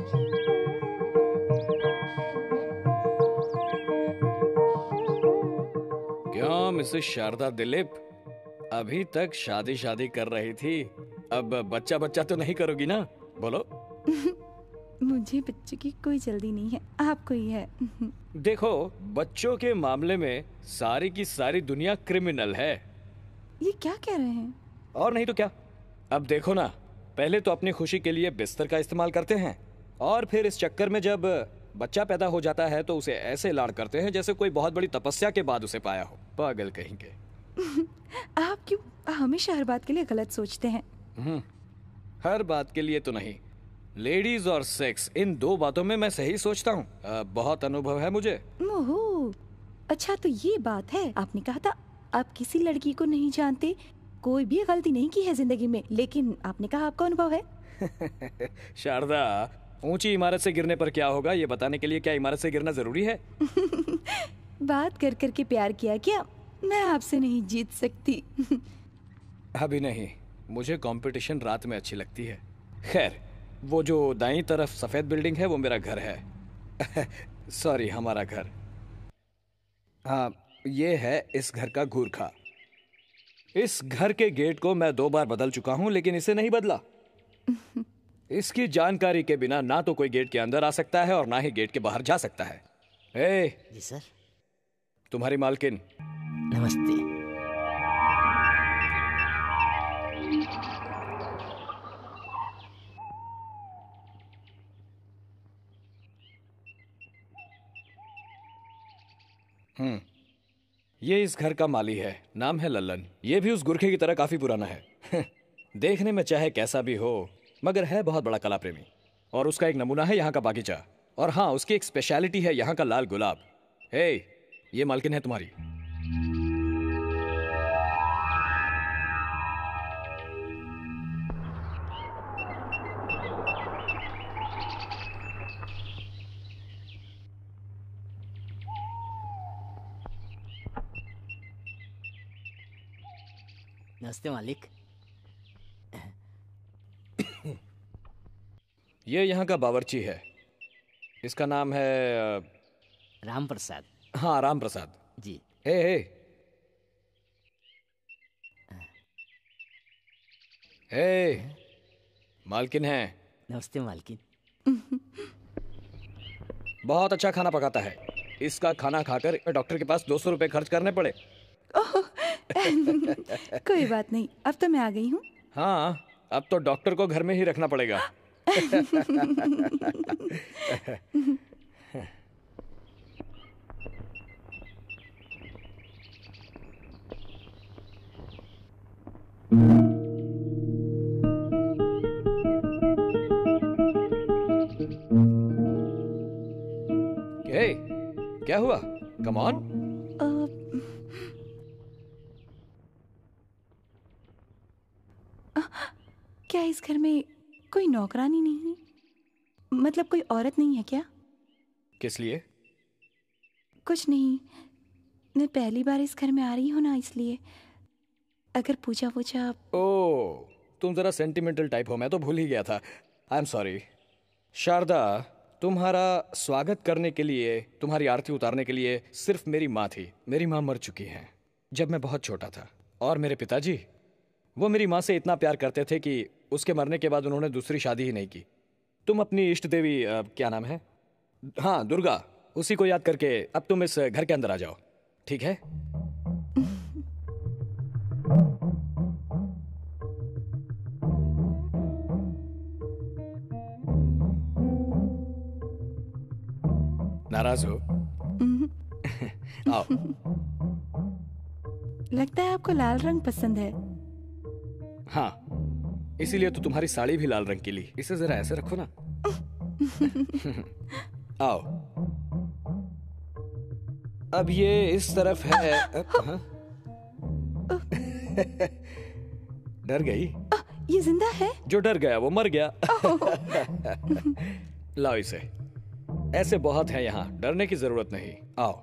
क्यों मिसेस शारदा दिलीप, अभी तक शादी कर रही थी, अब बच्चा तो नहीं करोगी ना? बोलो। मुझे बच्चे की कोई जल्दी नहीं है, आपको ही है। देखो, बच्चों के मामले में सारी की सारी दुनिया क्रिमिनल है। ये क्या कह रहे हैं? और नहीं तो क्या। अब देखो ना, पहले तो अपनी खुशी के लिए बिस्तर का इस्तेमाल करते हैं, और फिर इस चक्कर में जब बच्चा पैदा हो जाता है तो उसे ऐसे लाड़ करते हैं जैसे कोई बहुत बड़ी तपस्या के बाद उसे पाया हो। पागल कहीं के। आप क्यों हमेशा हर बात के लिए गलत सोचते हैं? हर बात के लिए तो नहीं, लेडीज और सेक्स, इन दो बातों में मैं सही सोचता हूँ। बहुत अनुभव है मुझे। ओहो, अच्छा तो ये बात है। आपने कहा था आप किसी लड़की को नहीं जानते, कोई भी गलती नहीं की है जिंदगी में, लेकिन आपने कहा आपका अनुभव है। शारदा, ऊंची इमारत से गिरने पर क्या होगा, ये बताने के लिए क्या इमारत से गिरना जरूरी है? बात कर करके प्यार किया क्या? मैं आपसे नहीं जीत सकती। अभी नहीं, मुझे कंपटीशन रात में अच्छी लगती है। खैर, वो जो दाईं तरफ सफेद बिल्डिंग है वो मेरा घर है। सॉरी, हमारा घर। हाँ, ये है इस घर का घूरखा। इस घर के गेट को मैं 2 बार बदल चुका हूँ, लेकिन इसे नहीं बदला। इसकी जानकारी के बिना ना तो कोई गेट के अंदर आ सकता है और ना ही गेट के बाहर जा सकता है। जी सर। तुम्हारी मालकिन। नमस्ते। ये इस घर का माली है, नाम है लल्लन। ये भी उस गुरखे की तरह काफी पुराना है। देखने में चाहे कैसा भी हो, मगर है बहुत बड़ा कला प्रेमी। और उसका एक नमूना है यहाँ का बागीचा। और हाँ, उसकी एक स्पेशलिटी है यहाँ का लाल गुलाब। हे, ये मालकिन है तुम्हारी। नमस्ते मालिक। ये यहाँ का बावर्ची है, इसका नाम है राम प्रसाद। हाँ, राम प्रसाद जी। हे, मालकिन है। नमस्ते मालकिन। बहुत अच्छा खाना पकाता है। इसका खाना खाकर डॉक्टर के पास 200 रुपए खर्च करने पड़े। कोई बात नहीं, अब तो मैं आ गई हूँ। हाँ, अब तो डॉक्टर को घर में ही रखना पड़ेगा। हे, क्या हुआ? Come on. क्या इस घर में कोई नौकरानी नहीं है? मतलब कोई औरत नहीं है क्या? किस लिए? कुछ नहीं, मैं पहली बार इस घर में आ रही हूँ ना, इसलिए अगर पूछा। ओह, तुम जरा सेंटिमेंटल टाइप हो, मैं तो भूल ही गया था। I am sorry. शारदा, तुम्हारा स्वागत करने के लिए, तुम्हारी आरती उतारने के लिए सिर्फ मेरी माँ थी। मेरी माँ मर चुकी हैं जब मैं बहुत छोटा था। और मेरे पिताजी, वो मेरी माँ से इतना प्यार करते थे कि उसके मरने के बाद उन्होंने दूसरी शादी ही नहीं की। तुम अपनी इष्ट देवी क्या नाम है? हाँ, दुर्गा, उसी को याद करके अब तुम इस घर के अंदर आ जाओ, ठीक है? नाराज हो? आओ। लगता है आपको लाल रंग पसंद है। हाँ, इसीलिए तो तुम्हारी साड़ी भी लाल रंग की ली। इसे जरा ऐसे रखो ना। आओ। अब ये इस तरफ है। डर गई? ये जिंदा है? जो डर गया वो मर गया। लाओ इसे। ऐसे बहुत है यहाँ, डरने की जरूरत नहीं। आओ।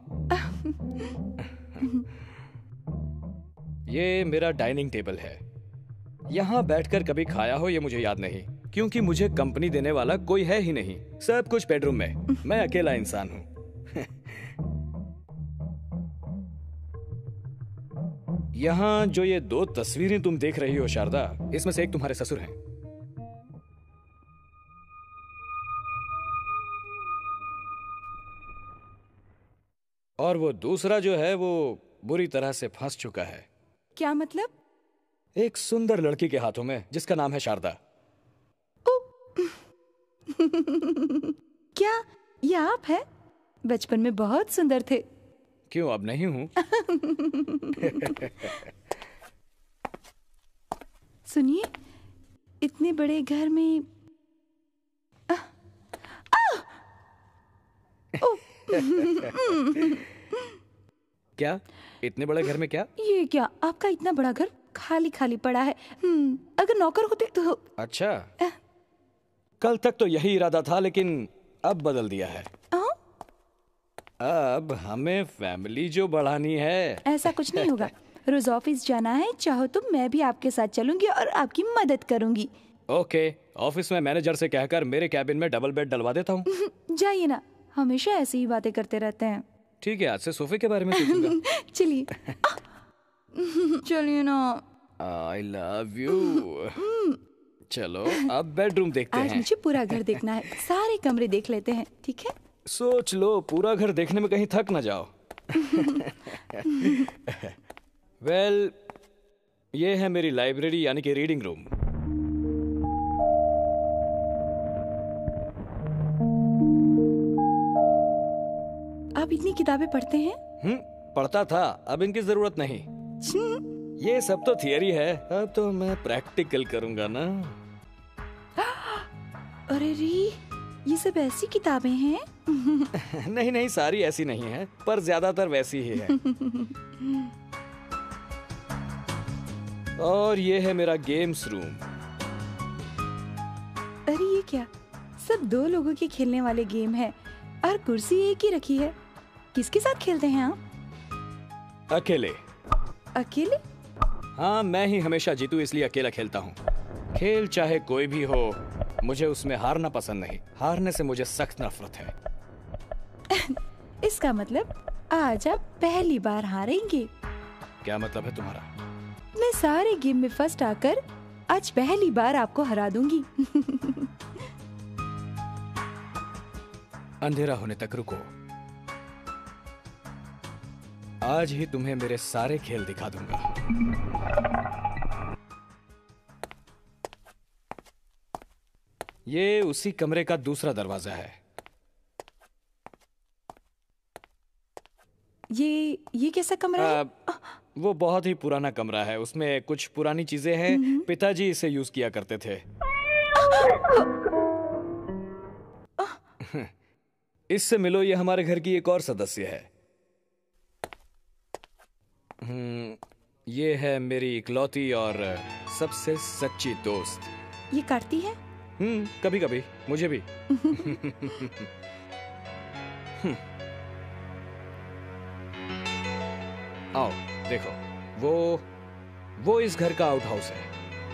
ये मेरा डाइनिंग टेबल है। यहाँ बैठकर कभी खाया हो ये मुझे याद नहीं, क्योंकि मुझे कंपनी देने वाला कोई है ही नहीं। सब कुछ बेडरूम में, मैं अकेला इंसान हूँ। यहाँ जो ये 2 तस्वीरें तुम देख रही हो शारदा, इसमें से एक तुम्हारे ससुर हैं। और वो दूसरा जो है वो बुरी तरह से फंस चुका है। क्या मतलब? एक सुंदर लड़की के हाथों में, जिसका नाम है शारदा। क्या ये आप है? बचपन में बहुत सुंदर थे। क्यों, अब नहीं हूं? सुनिए, इतने बड़े घर में क्या? इतने बड़े घर में क्या? ये क्या, आपका इतना बड़ा घर खाली खाली पड़ा है। अगर नौकर होते तो। अच्छा, कल तक तो यही इरादा था, लेकिन अब बदल दिया है। अब हमें फैमिली जो बढ़ानी है। ऐसा कुछ नहीं होगा। रोज ऑफिस जाना है, चाहो तो मैं भी आपके साथ चलूंगी और आपकी मदद करूंगी। ओके, ऑफिस में मैनेजर से कहकर मेरे कैबिन में डबल बेड डलवा देता हूँ। जाइए ना, हमेशा ऐसी ही बातें करते रहते हैं। ठीक है, आज से सोफे के बारे में सोचूंगा। चलिए। चलिए ना। I love you. चलो अब बेडरूम देखते हैं। आज मुझे पूरा घर देखना है, सारे कमरे देख लेते हैं, ठीक है? सोच लो, पूरा घर देखने में कहीं थक ना जाओ। वेल, ये है मेरी लाइब्रेरी, यानी कि रीडिंग रूम। आप इतनी किताबें पढ़ते हैं? पढ़ता था, अब इनकी जरूरत नहीं। ये सब तो थियरी है, अब तो मैं प्रैक्टिकल करूंगा ना। अरे री, ये सब ऐसी किताबें हैं? नहीं नहीं, सारी ऐसी नहीं है, पर ज्यादातर वैसी ही है। और ये है मेरा गेम्स रूम। अरे ये क्या, सब 2 लोगों के खेलने वाले गेम है और कुर्सी एक ही रखी है। किसके साथ खेलते हैं आप? अकेले। अकेले? हाँ, मैं ही हमेशा जीतू, इसलिए अकेला खेलता हूँ। खेल चाहे कोई भी हो, मुझे उसमें हारना पसंद नहीं। हारने से मुझे सख्त नफरत है। इसका मतलब आज आप पहली बार हारेंगे। क्या मतलब है तुम्हारा? मैं सारे गेम में फर्स्ट आकर आज पहली बार आपको हरा दूंगी। अंधेरा होने तक रुको। आज ही तुम्हें मेरे सारे खेल दिखा दूंगा। ये उसी कमरे का दूसरा दरवाजा है। ये कैसा कमरा है? वो बहुत ही पुराना कमरा है। उसमें कुछ पुरानी चीजें हैं। पिताजी इसे यूज किया करते थे। इससे मिलो, ये हमारे घर की एक और सदस्य है। ये है मेरी इकलौती और सबसे सच्ची दोस्त। ये काटती है? कभी कभी मुझे भी। आओ देखो, वो इस घर का आउट हाउस है।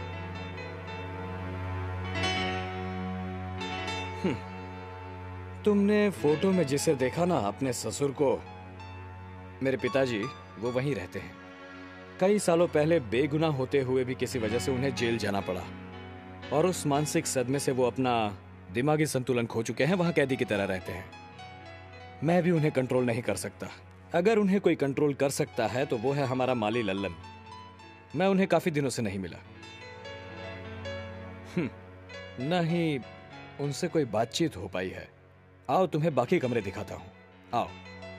तुमने फोटो में जिसे देखा ना, अपने ससुर को, मेरे पिताजी वो वहीं रहते हैं। कई सालों पहले बेगुनाह होते हुए भी किसी वजह से उन्हें जेल जाना पड़ा, और उस मानसिक सदमे से वो अपना दिमागी संतुलन खो चुके हैं। वहां कैदी की तरह रहते हैं। मैं भी उन्हें कंट्रोल नहीं कर सकता। अगर उन्हें कोई कंट्रोल कर सकता है तो वो है हमारा माली लल्लन। मैं उन्हें काफी दिनों से नहीं मिला, न ही उनसे कोई बातचीत हो पाई है। आओ तुम्हें बाकी कमरे दिखाता हूं। आओ।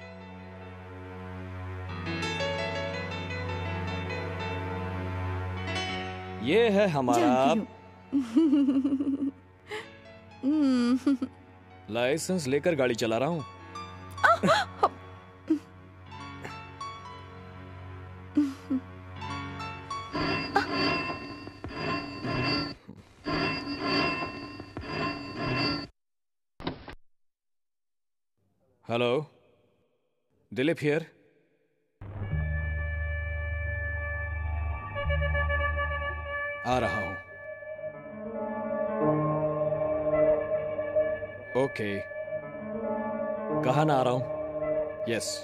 ये है हमारा लाइसेंस लेकर गाड़ी चला रहा हूं। Hello, Dilip here. आ रहा हूं। ओके, कहाँ ना आ रहा हूं? यस।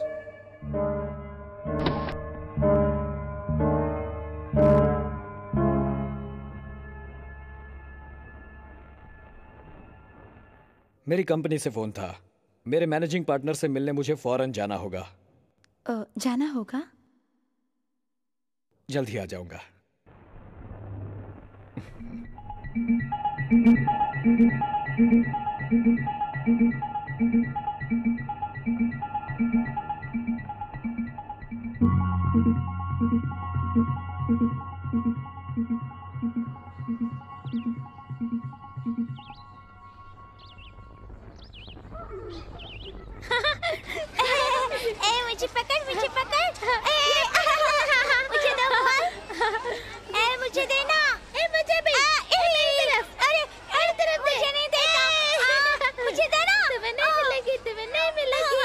मेरी कंपनी से फोन था। मेरे मैनेजिंग पार्टनर से मिलने मुझे फौरन जाना होगा। जाना होगा? जल्द ही आ जाऊंगा। मुझे पकड़, मुझे पकड़। मुझे दो बॉल। मुझे देना। मुझे भी। मेरी तरफ। अरे मेरी तरफ दे। मुझे नहीं देना। मुझे देना। तुम्हें नहीं मिलेगी, तुम्हें नहीं मिलेगी।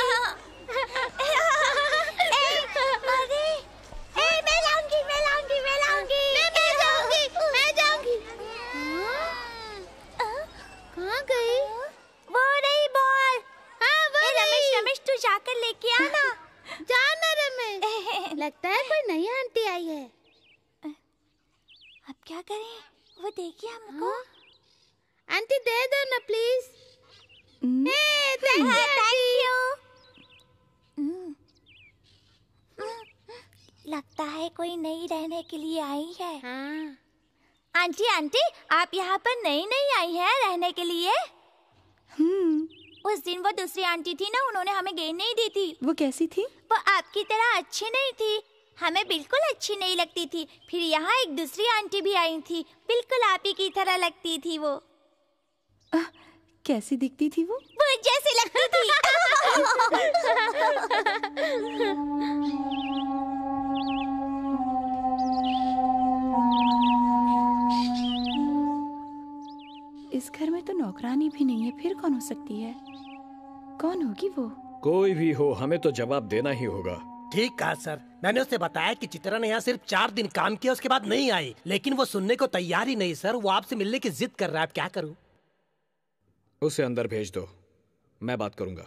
अरे मैं लाऊंगी, मैं लाऊंगी, मैं लाऊंगी। मैं जाऊंगी, मैं जाऊंगी। कहाँ गई? वो रही बॉल। हाँ वो रमेश, रमेश तू जाकर लेके आना। जाना रमेश। लगता है कोई नई आंटी आई है। अब क्या करें? वो देखिए हमको। आंटी दे दो ना प्लीज। Thank you. लगता है कोई नई रहने के लिए आई है। हाँ। आंटी आंटी, आप यहाँ पर नई नई आई हैं रहने के लिए? उस दिन वो दूसरी आंटी थी ना, उन्होंने हमें गेंद नहीं दी थी। वो कैसी थी? वो आपकी तरह अच्छी नहीं थी, हमें बिल्कुल अच्छी नहीं लगती थी। फिर यहाँ एक दूसरी आंटी भी आई थी, बिल्कुल आप ही की तरह लगती थी वो। कैसी दिखती थी वो? वो जैसी लगती थी। इस घर में तो नौकरानी भी नहीं है, फिर कौन हो सकती है? कौन होगी वो? कोई भी हो, हमें तो जवाब देना ही होगा। ठीक कहा सर। मैंने उसे बताया कि चित्रा ने यहाँ सिर्फ 4 दिन काम किया, उसके बाद नहीं आई, लेकिन वो सुनने को तैयार ही नहीं सर। वो आपसे मिलने की जिद कर रहा है। अब क्या करूँ? उसे अंदर भेज दो, मैं बात करूंगा।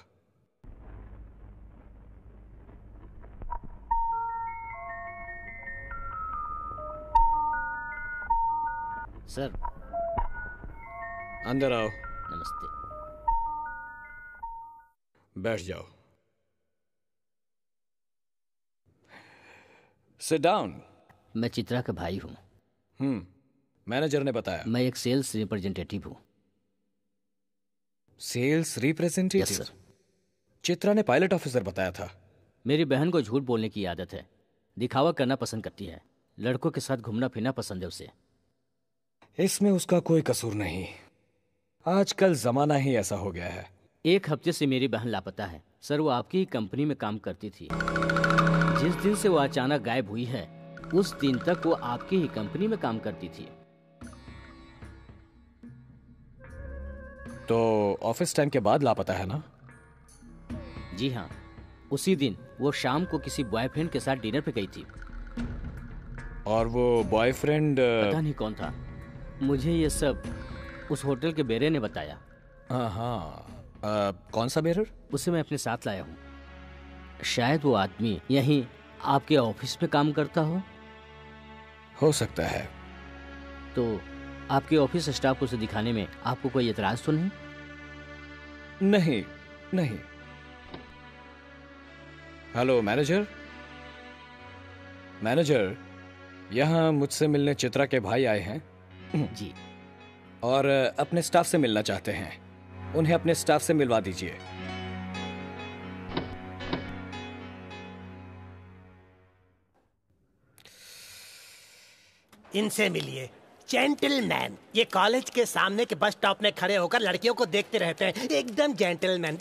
सर, अंदर आओ। नमस्ते। बैठ जाओ। Sit down. मैं चित्रा का भाई हूँ। मैनेजर ने बताया। मैं एक सेल्स रिप्रेजेंटेटिव हूँ। Sales representative? Yes sir. Chitra ने पायलट ऑफिसर बताया था। मेरी बहन को झूठ बोलने की आदत है, दिखावा करना पसंद करती है, लड़कों के साथ घूमना फिरना पसंद है उसे। इसमें उसका कोई कसूर नहीं, आजकल जमाना ही ऐसा हो गया है। 1 हफ्ते से मेरी बहन लापता है सर। वो आपकी ही कंपनी में काम करती थी। जिस दिन से वो अचानक गायब हुई है उस दिन तक वो आपकी ही कंपनी में काम करती थी। तो ऑफिस टाइम के बाद लापता है ना? जी हाँ, उसी दिन वो शाम को किसी बॉयफ्रेंड के साथ डिनर पे गई थी। और वो बॉयफ्रेंड पता नहीं कौन था। मुझे ये सब उस होटल के बेरे ने बताया। कौन सा बेरर? उसे मैं अपने साथ लाया हूँ। शायद वो आदमी यहीं आपके ऑफिस में काम करता हो सकता है। तो आपके ऑफिस स्टाफ को उसे दिखाने में आपको कोई एतराज तो नहीं? नहीं नहीं। Hello manager. मैनेजर, यहाँ मुझसे मिलने चित्रा के भाई आए हैं। जी। और अपने स्टाफ से मिलना चाहते हैं। उन्हें अपने स्टाफ से मिलवा दीजिए। इनसे मिलिए। जेंटलमैन। ये कॉलेज के सामने के बस स्टॉप में खड़े होकर लड़कियों को देखते रहते हैं। एकदम जेंटलमैन।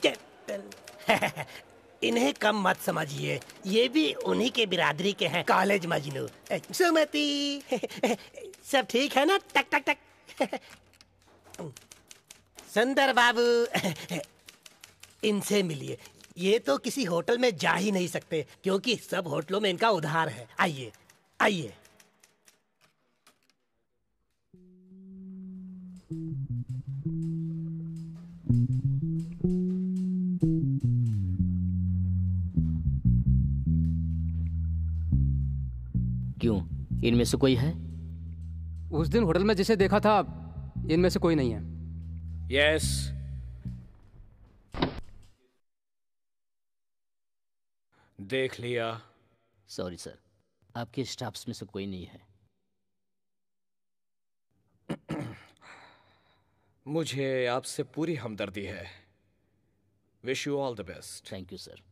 इन्हें कम मत समझिए, ये भी उन्हीं के बिरादरी के हैं, कॉलेज मजनू। सुमति सब ठीक है ना? टक टक टक। सुंदर बाबू, इनसे मिलिए। ये तो किसी होटल में जा ही नहीं सकते क्योंकि सब होटलों में इनका उधार है। आइए आइए। क्यों, इनमें से कोई है? उस दिन होटल में जिसे देखा था इनमें से कोई नहीं है। यस। देख लिया। सॉरी सर, आपके स्टाफ्स में से कोई नहीं है। मुझे आपसे पूरी हमदर्दी है। Wish you all the best. Thank you sir.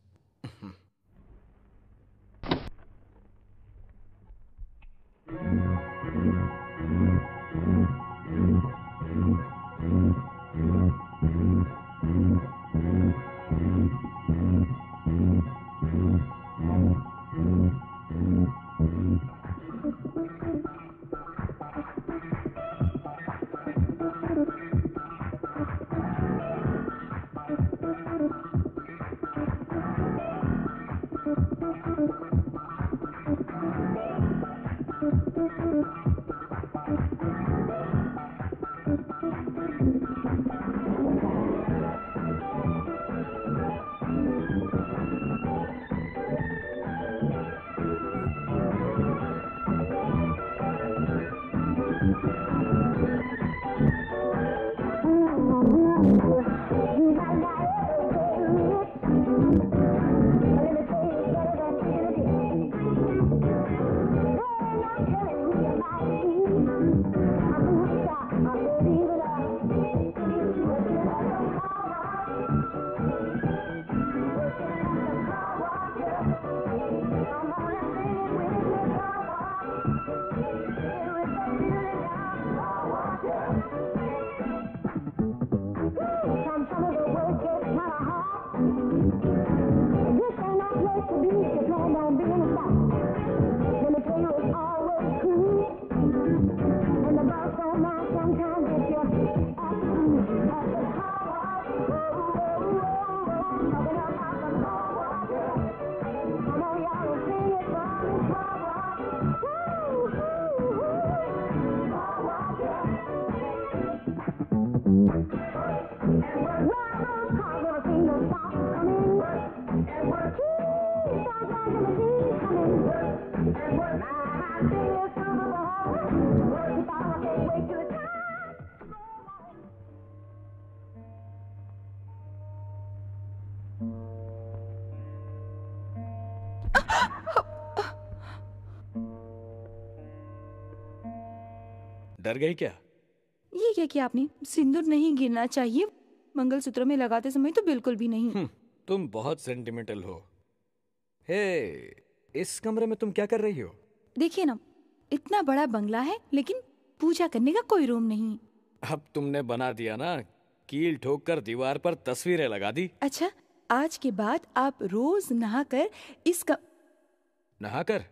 डर गई क्या? ये क्या किया आपने? सिंदूर नहीं गिरना चाहिए, मंगलसूत्र में लगाते समय तो बिल्कुल भी नहीं। तुम बहुत सेंटिमेंटल हो। हे, इस कमरे में तुम क्या कर रही हो? देखिए ना, इतना बड़ा बंगला है लेकिन पूजा करने का कोई रूम नहीं। अब तुमने बना दिया ना, कील ठोक कर दीवार पर तस्वीरें लगा दी। अच्छा, आज के बाद आप रोज नहाकर इसका नहाकर?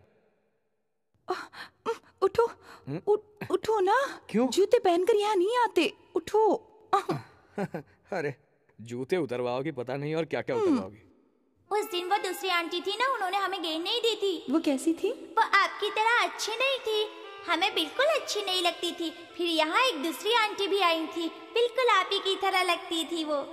उठो, उठो ना। क्यों? जूते पहनकर यहाँ नहीं आते, उठो। अरे जूते उतरवाओगी पता नहीं, और क्या क्या उतरवाओगी। उस दिन वो दूसरी आंटी थी ना, उन्होंने हमें गेंद नहीं दी थी। वो कैसी थी? वो आपकी तरह अच्छी नहीं थी, हमें बिल्कुल अच्छी नहीं लगती थी। फिर यहाँ एक दूसरी आंटी भी आई थी, बिल्कुल आप ही की तरह लगती थी वो।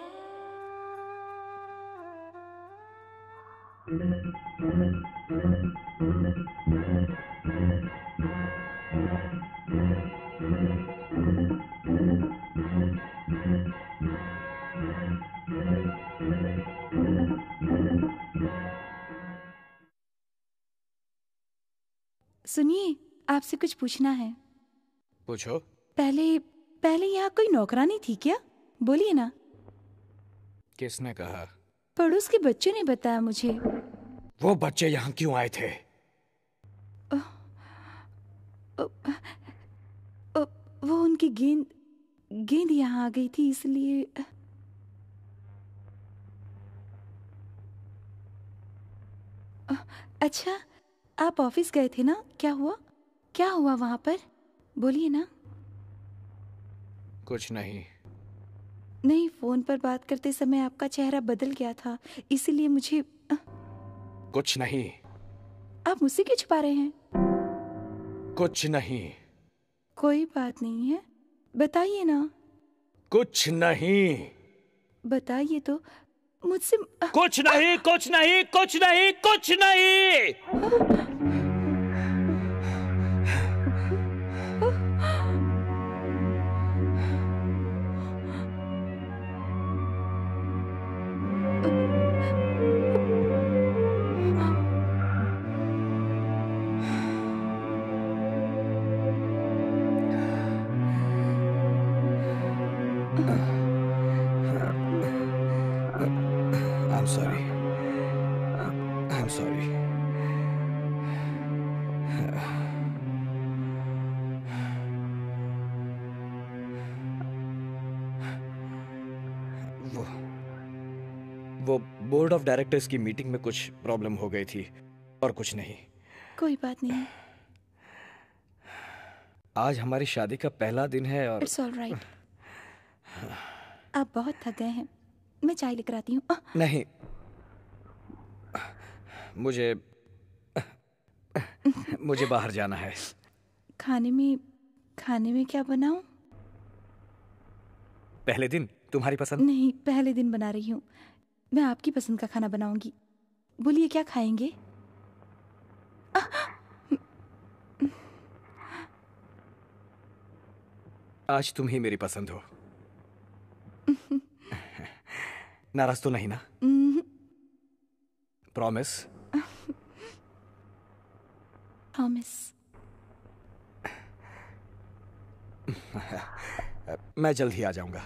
सुनिए, आपसे कुछ पूछना है। पूछो। पहले यहाँ कोई नौकरानी थी क्या? बोलिए ना। किसने कहा? पड़ोस के बच्चों ने बताया मुझे। वो बच्चे यहाँ क्यों आए थे? वो उनकी गेंद यहाँ आ गई थी, इसलिए। अच्छा, आप ऑफिस गए थे ना, क्या हुआ वहां पर? बोलिए ना। कुछ नहीं। नहीं, फोन पर बात करते समय आपका चेहरा बदल गया था, इसीलिए मुझे। कुछ नहीं। आप मुझसे क्यों छुपा रहे हैं? कुछ नहीं। कोई बात नहीं है, बताइए ना। कुछ नहीं। बताइए तो मुझसे। कुछ नहीं, कुछ नहीं, कुछ नहीं, कुछ नहीं। I'm sorry. I'm sorry. वो बोर्ड ऑफ डायरेक्टर्स की मीटिंग में कुछ प्रॉब्लम हो गई थी, और कुछ नहीं। कोई बात नहीं। आज हमारी शादी का पहला दिन है और इट्स ऑल राइट। आप बहुत थक गए हैं, मैं चाय लेकर आती हूँ। नहीं, मुझे बाहर जाना है। खाने में क्या बनाऊं? पहले दिन तुम्हारी पसंद? नहीं, पहले दिन बना रही हूँ। मैं आपकी पसंद का खाना बनाऊंगी। बोलिए, क्या खाएंगे? आज तुम ही मेरी पसंद हो। नाराज तो नहीं ना? प्रॉमिस? प्रॉमिस। मैं जल्द ही आ जाऊंगा।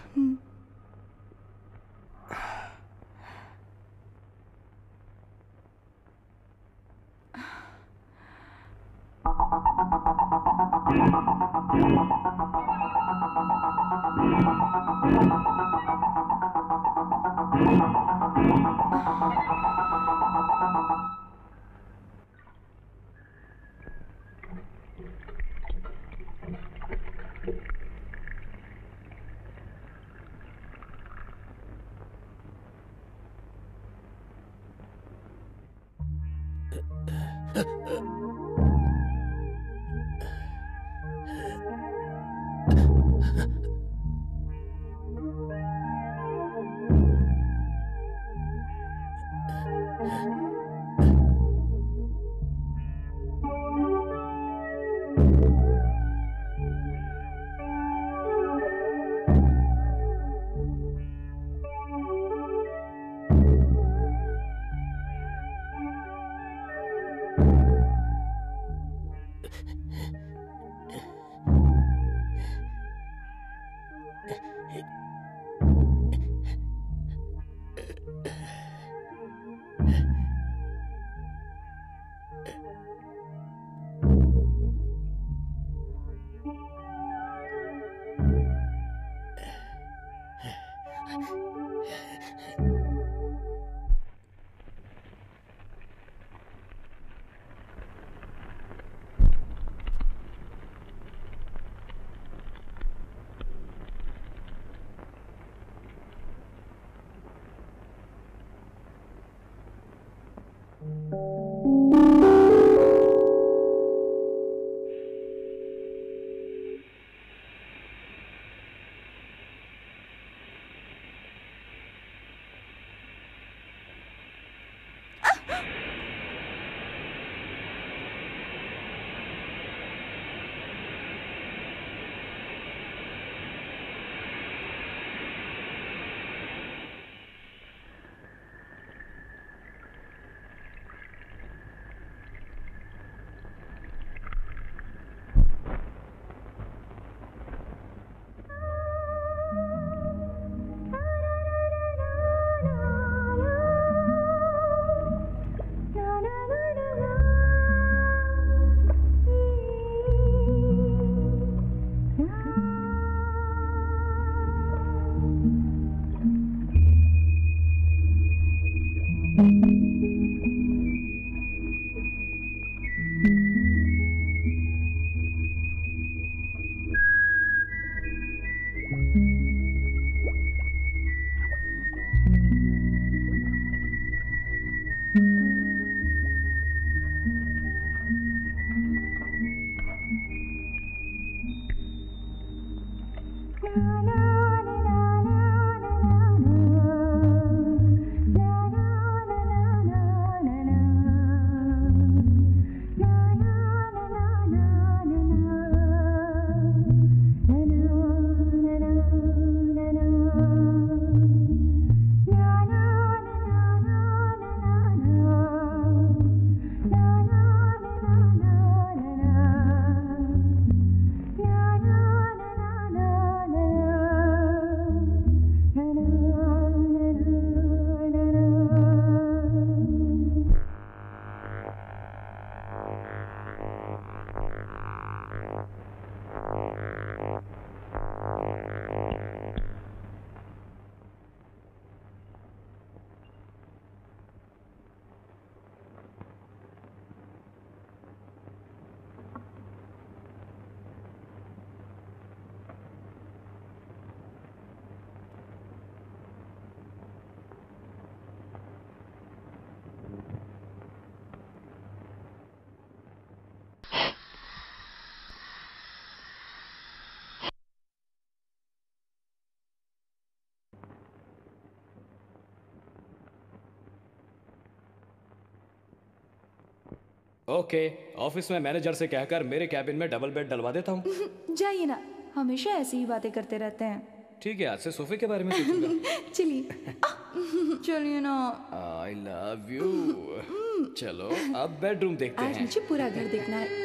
ओके, ऑफिस में मैनेजर से कहकर मेरे कैबिन में डबल बेड डलवा देता हूँ। जाइए ना, हमेशा ऐसी ही बातें करते रहते हैं। ठीक है, आज से सोफे के बारे में सोचूंगा। चलिए चलिए ना। I love you. चलो अब बेडरूम देखते आज हैं। मुझे पूरा घर देखना है।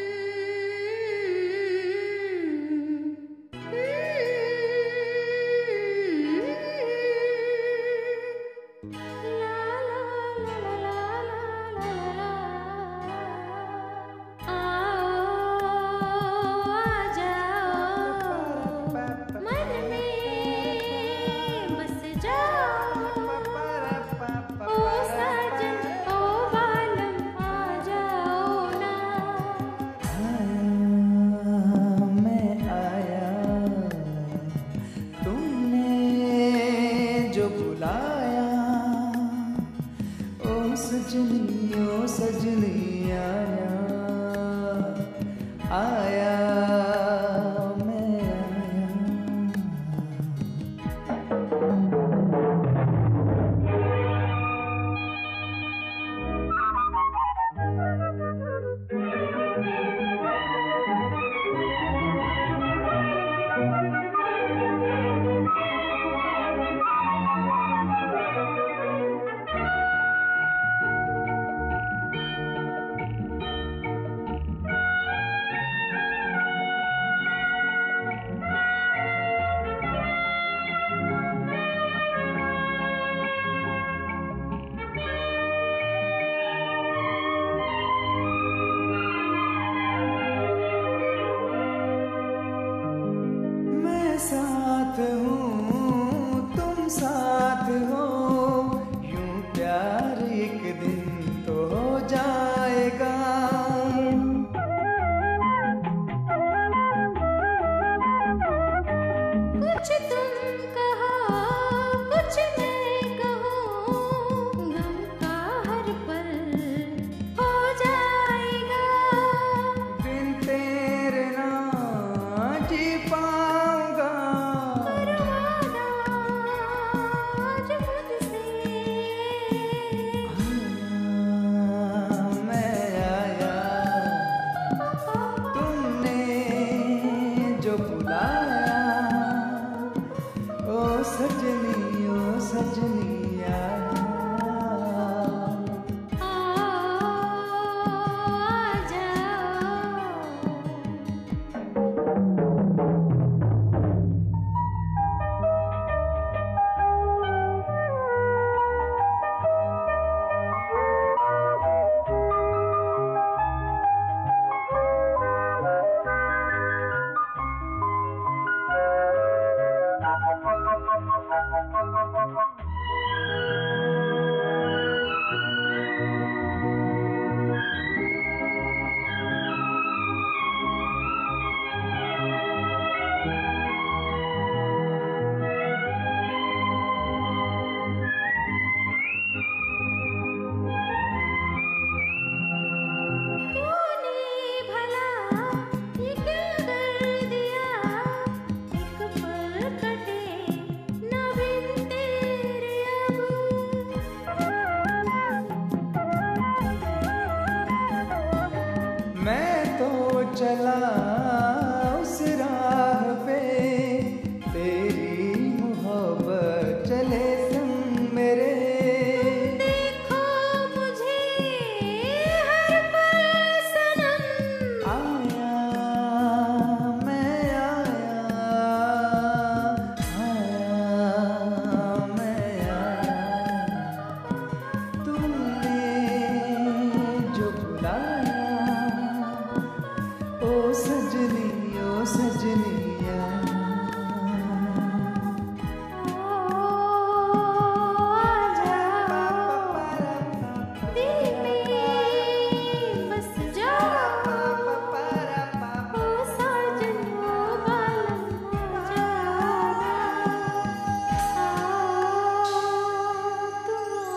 चला उस राह पे, तेरी मोहब्बत चले संग मेरे। देखो मुझे हर पल सनम, आया मैं आया, तुमने जो बुलाया, ओ सजनिया। आजा दिल में बस जाओ, ओ साजन ओ बालम आजा, तुम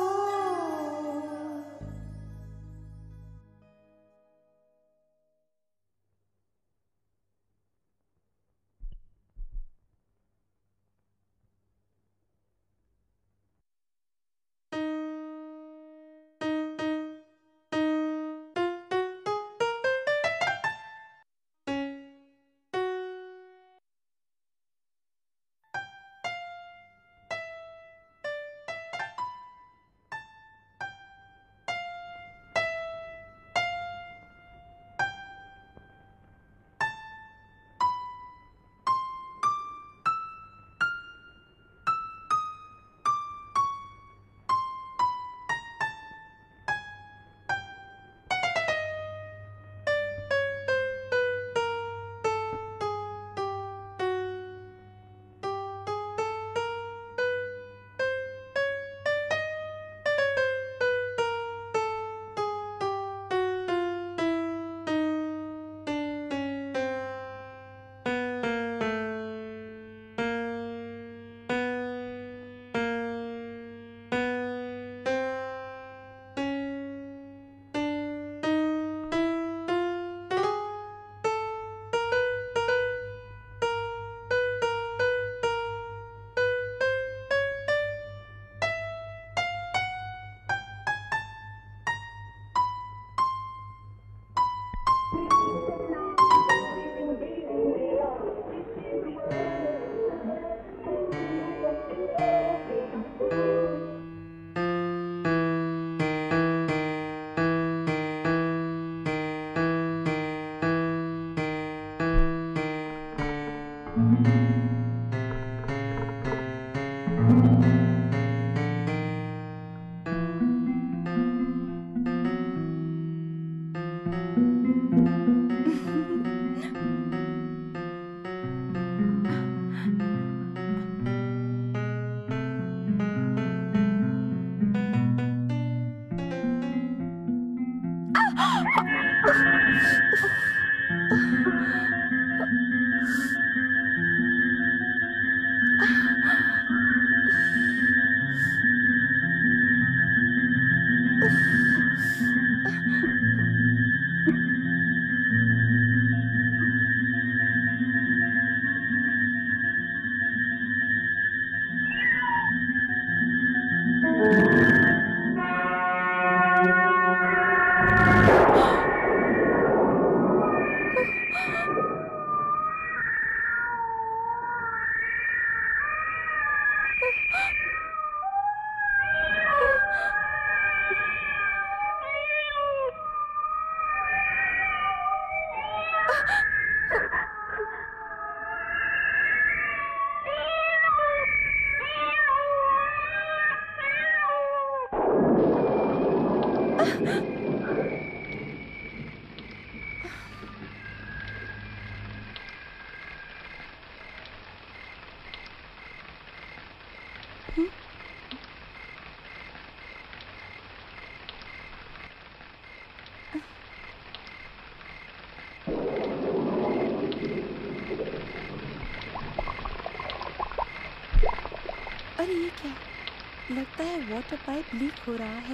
अरे ये क्या? लगता है वाटर पाइप लीक हो रहा है।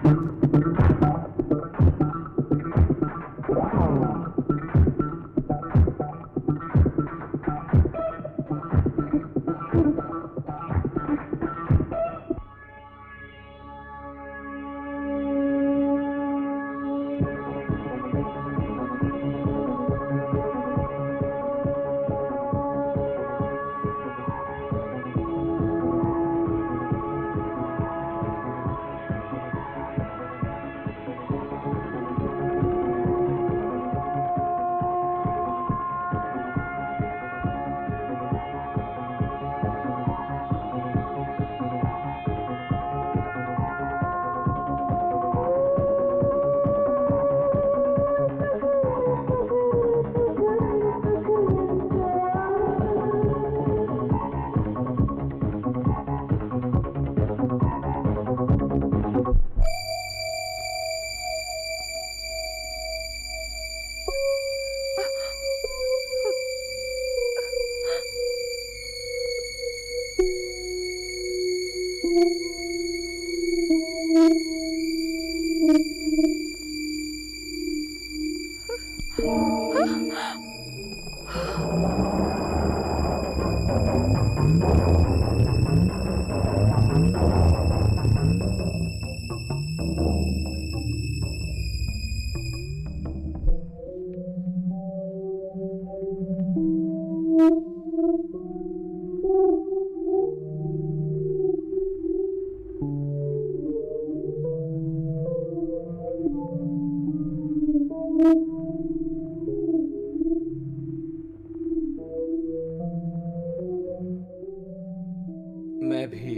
मैं भी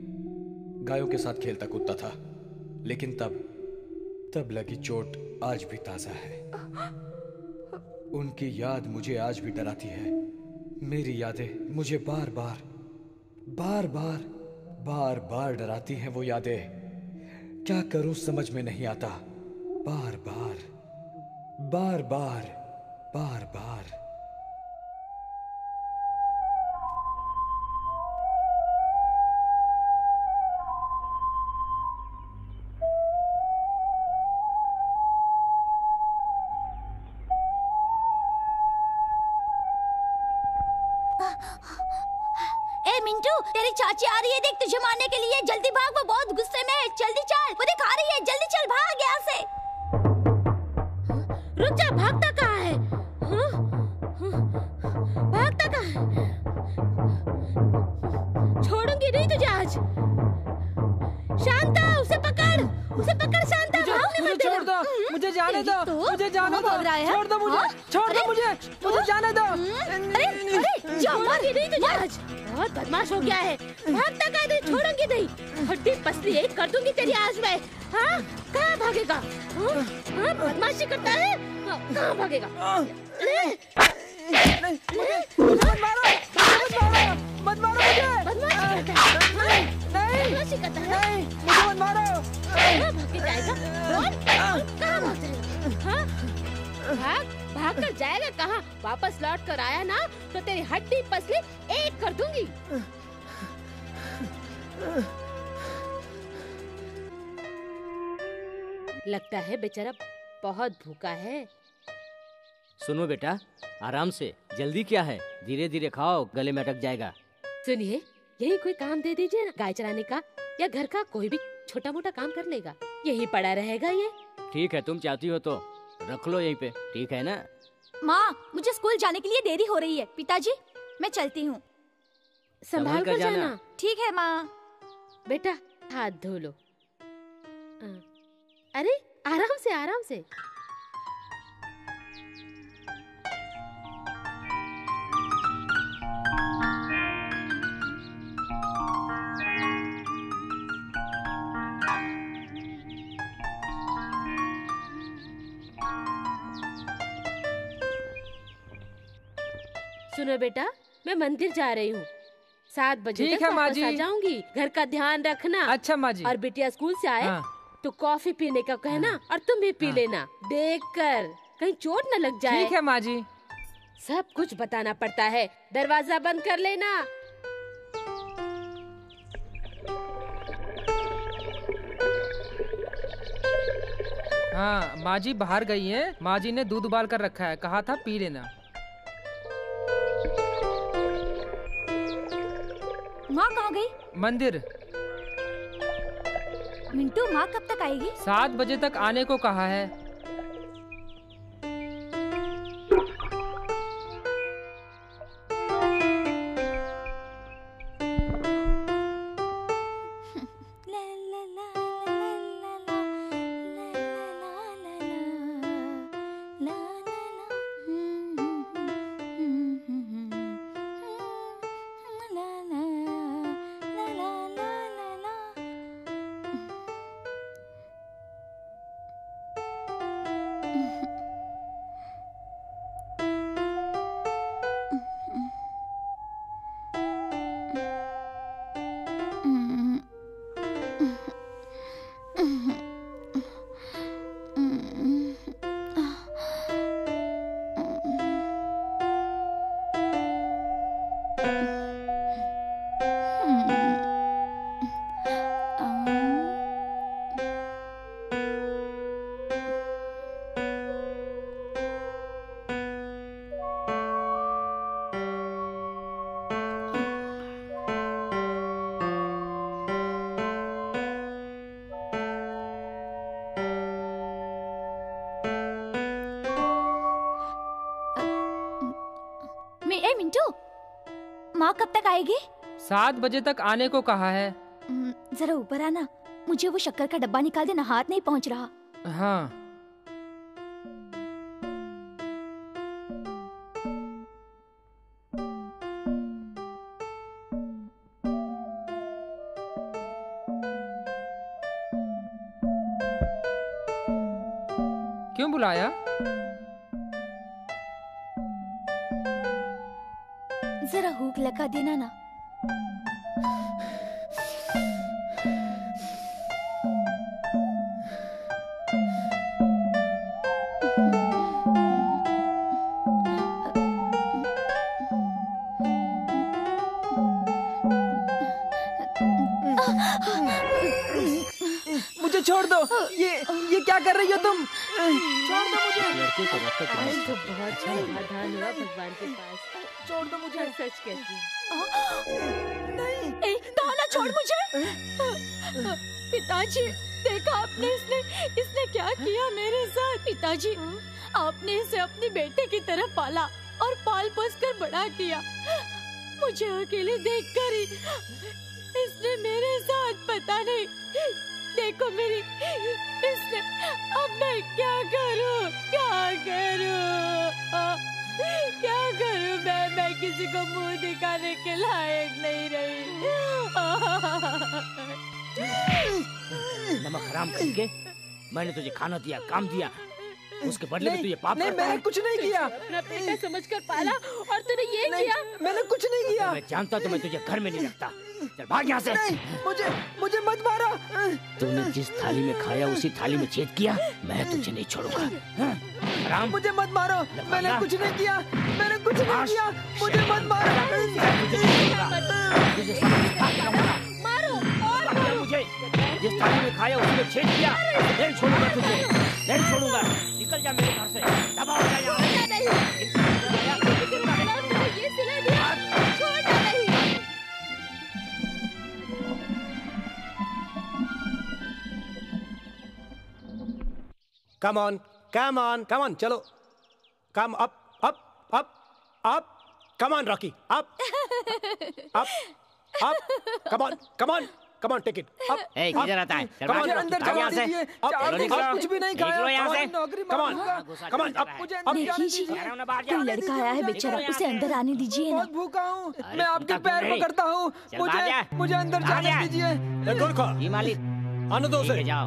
गायों के साथ खेलता कूदता था, लेकिन तब लगी चोट आज भी ताजा है। उनकी याद मुझे आज भी डराती है। मेरी यादें मुझे बार बार डराती हैं। वो यादें क्या करूं समझ में नहीं आता। बार बार ए मिंटू, तेरी चाची आ रही है, देख तुझे मारने के लिए। जल्दी भाग, वो बहुत गुस्से में है। जल्दी चल, वो दिखा रही है। जल्दी चल, भाग यहाँ से। रुक जा, भागता कहाँ है? भागता कहाँ है? छोड़ूंगी नहीं तुझे आज। शांता, उसे पकड़ शांता। मुझे छोड़ दो, मुझे जाने दो, मुझे जाने दो, छोड़ दो मुझे, छोड़ दो मुझे जाने दो। अरे छोड़ूंगी नहीं तुझे आज। बहुत बदमाश हो गया है। भागता कहाँ है? छोड़ूंगी नहीं। हड्डी पसली एक कर दूंगी तेरी आज मैं। हाँ, कहाँ भागेगा? हाँ, बदमाशी करता है। कहाँ भागेगा? मत मारो मुझे। बदमाशी करता है। मुझे मत मारो। कहाँ भाग के जाएगा? कहाँ भाग जाएगा? हाँ, भाग कर जाएगा कहाँ? वापस लौट कर आया ना तो तेरी हड्डी पसली एक कर दूंगी। लगता है बेचारा बहुत भूखा है। सुनो बेटा, आराम से, जल्दी क्या है, धीरे धीरे खाओ, गले में अटक जाएगा। सुनिए, यही कोई काम दे दीजिए ना, गाय चराने का या घर का कोई भी छोटा मोटा काम कर लेगा। यही पड़ा रहेगा ये। ठीक है, तुम चाहती हो तो रख लो यहीं पे, ठीक है ना? माँ, मुझे स्कूल जाने के लिए देरी हो रही है। पिताजी, मैं चलती हूँ। संभाल कर जाना। ठीक है माँ। बेटा, हाथ धो लो। अरे आराम से, आराम से। सुनो बेटा, मैं मंदिर जा रही हूँ। 7 बजे ठीक तक है माँ वापस जी। आ जाऊंगी। घर का ध्यान रखना। अच्छा माँ जी। और बिटिया स्कूल से आए तो कॉफी पीने का कहना और तुम भी पी लेना। देख कर कहीं चोट न लग जाए। ठीक है माँ जी। सब कुछ बताना पड़ता है। दरवाजा बंद कर लेना। हाँ, माँ जी बाहर गई हैं। माँ जी ने दूध उबाल कर रखा है, कहा था पी लेना। माँ कहाँ गई? मंदिर। मिंटू, माँ कब तक आएगी? 7 बजे तक आने को कहा है। मिंटू, माँ कब तक आएगी? 7 बजे तक आने को कहा है। जरा ऊपर आना, मुझे वो शक्कर का डब्बा निकाल देना, हाथ नहीं पहुँच रहा। हाँ। क्यों बुलाया? जरा हुक लगा देना ना। मुझे छोड़ दो। ये क्या कर रही हो तुम? छोड़ दो मुझे। लड़के को रखकर आज तो बहुत समाधान हुआ भगवान के पास। छोड़ दो मुझे। सच कहती हूँ। नहीं, ताला छोड़ मुझे। पिताजी, देखा आपने इसने क्या किया मेरे साथ? पिताजी, आपने इसे अपनी बेटे की तरह पाला और पाल पोस कर बड़ा किया। मुझे अकेले देखकर ही इसने मेरे साथ, पता नहीं, देखो मेरी, इसने, अब मैं क्या करूं? मैं किसी को मुंह दिखाने के लायक नहीं रही। नमक हराम करके मैंने तुझे खाना दिया, काम दिया, उसके बदले में तू ये पाप करता है। मैंने कुछ नहीं किया। अपना बेटा समझकर पाला और तूने ये किया? मैंने कुछ नहीं किया। मैं जानता तो मैं तुझे घर में नहीं रखता। चल भाग यहाँ से। मुझे मत मारो। तूने जिस थाली में खाया उसी थाली में छेद किया। मैं तुझे नहीं छोड़ूंगा। हराम। मुझे मत मारो। मैंने कुछ नहीं किया। मुझे मत मारो। मारो और मारो मुझे। जिस थाली में खाया उसी में छेद किया। नहीं छोड़ूंगा तुझे, नहीं छोड़ूंगा। निकल जा मेरे घर से। दबा हो जा यहाँ। ये सिला दिया, छोड़ना नहीं। Come on, come on, come on, चलो. Come up, up, up, up. Come on, Rocky, up, up, up. Come on, come on, come on, take it. Up, ए, किधर आता है? Come on, अंदर भाग यहाँ से। चलो निकलो। कुछ भी नहीं खाया। निकलो यहाँ से। नौकरी Come on, मांगूंगा। come on, up, up. देखिए जी, कोई लड़का आया है बेचारा, उसे अंदर आने दीजिए ना। बहुत भूखा हूँ। अरे मैं आपके कुत्ता पैर क्यों नहीं? पकड़ता हूँ। चल बाहर जा। मुझे अंदर बाहर जाने जा। दीजिए। ए, गोरखा, जी मालिक। आने दो ठीक है, उसे. जाओ।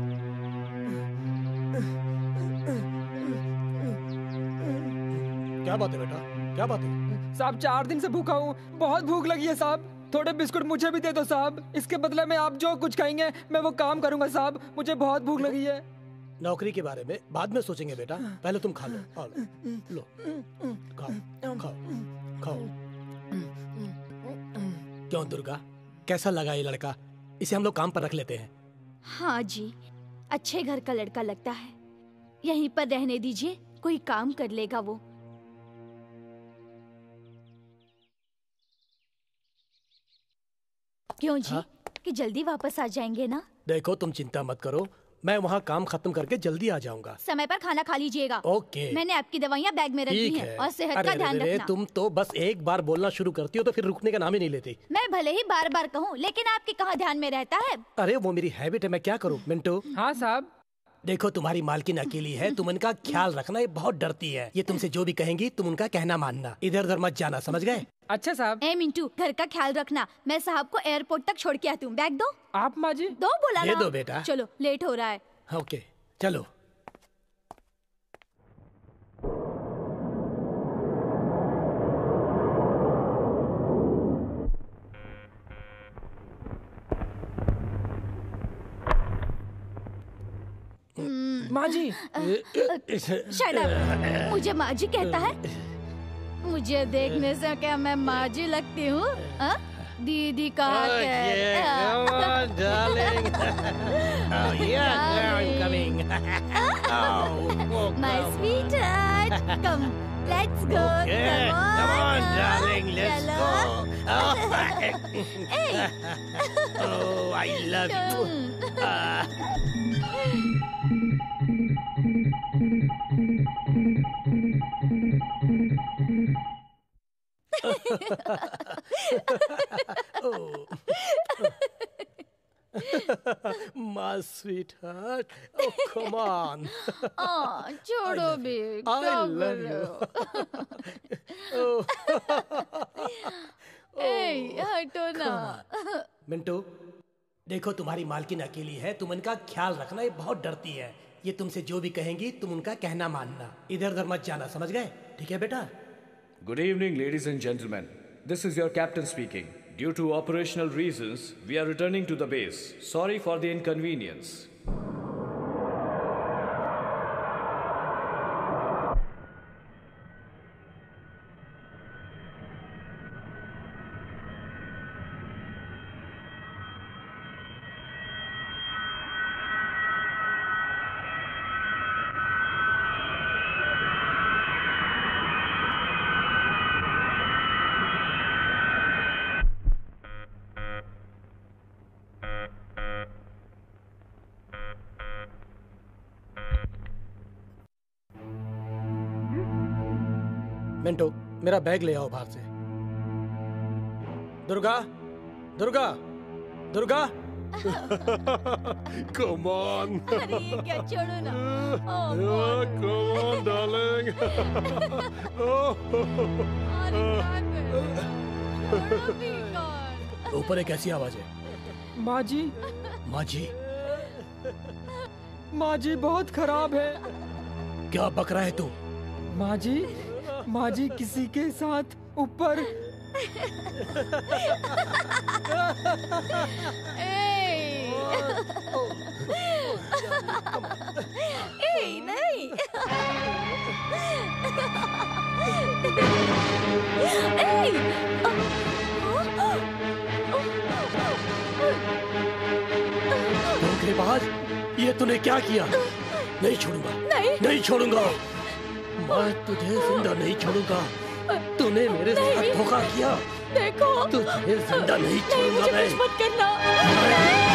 क्या बात है बेटा? क्या बात है? साहब 4 दिन से भूखा हूँ। बहुत भूख लगी है साहब। थोड़े बिस्कुट मुझे भी दे दो साहब। इसके बदले में आप जो कुछ खाएंगे मैं वो काम करूंगा साहब। मुझे बहुत भूख लगी है। नौकरी के बारे में बाद में सोचेंगे बेटा, पहले तुम खा लो. आओ, लो, खाओ, खाओ, खाओ. क्यों दुर्गा, कैसा लगा ये लड़का? इसे हम लोग काम पर रख लेते हैं. हाँ जी, अच्छे घर का लड़का लगता है। यहीं पर रहने दीजिए, कोई काम कर लेगा वो। क्यों जी? कि जल्दी वापस आ जाएंगे ना? देखो तुम चिंता मत करो, मैं वहाँ काम खत्म करके जल्दी आ जाऊंगा। समय पर खाना खा लीजिएगा। ओके। मैंने आपकी दवाइयाँ बैग में रख दी ठीक हैं है। और सेहत अरे का ध्यान अरे, रखना। तुम तो बस एक बार बोलना शुरू करती हो तो फिर रुकने का नाम ही नहीं लेती। मैं भले ही बार बार कहूँ, लेकिन आपके कहाँ ध्यान में रहता है? अरे वो मेरी हैबिट है, मैं क्या करूँ। मिंटू। हाँ साहब। देखो तुम्हारी मालकिन अकेली है, तुम इनका ख्याल रखना, ये बहुत डरती है। ये तुमसे जो भी कहेंगी तुम उनका कहना मानना, इधर उधर मत जाना, समझ गए? अच्छा साहब। ए मिंटू, घर का ख्याल रखना। मैं साहब को एयरपोर्ट तक छोड़ के आती हूँ। बैग दो। आप माँ जी? दो बोला दे ना। दो बेटा। चलो, लेट हो रहा है। ओके चलो। माँ जी। Shut up। मुझे माँ जी कहता है? मुझे देखने से क्या मैं माँ जी लगती हूँ? दीदी कहा My sweetheart, come, let's go. Come on, darling, let's go. Hey. Oh, I love you. My sweetheart, oh come on. छोड़ो भी। I love you. हटो ना। मिंटू, देखो तुम्हारी मालकिन अकेली है, तुम इनका ख्याल रखना, ये बहुत डरती है। ये तुमसे जो भी कहेंगी तुम उनका कहना मानना, इधर उधर मत जाना, समझ गए? ठीक है बेटा? Good evening, ladies and gentlemen. This is your captain speaking. Due to operational reasons, we are returning to the base. Sorry for the inconvenience. Mintu, मेरा बैग ले आओ बाहर से। दुर्गा, दुर्गा, दुर्गा। Come on. अरे ये क्या, छोड़ो ना। Come on, darling. ऊपर एक ऐसी आवाज है। माँ जी। माँ जी। माँ जी बहुत खराब है। क्या बक रहा है तू? माँ जी किसी के साथ ऊपर। नहीं। धोखेबाज, ये तूने क्या किया? नहीं छोड़ूंगा। नहीं छोड़ूंगा। मैं तुझे जिंदा नहीं छोड़ूंगा। तूने मेरे साथ धोखा किया। देखो, तुझे जिंदा नहीं छोड़ूंगा मैं। मत करना।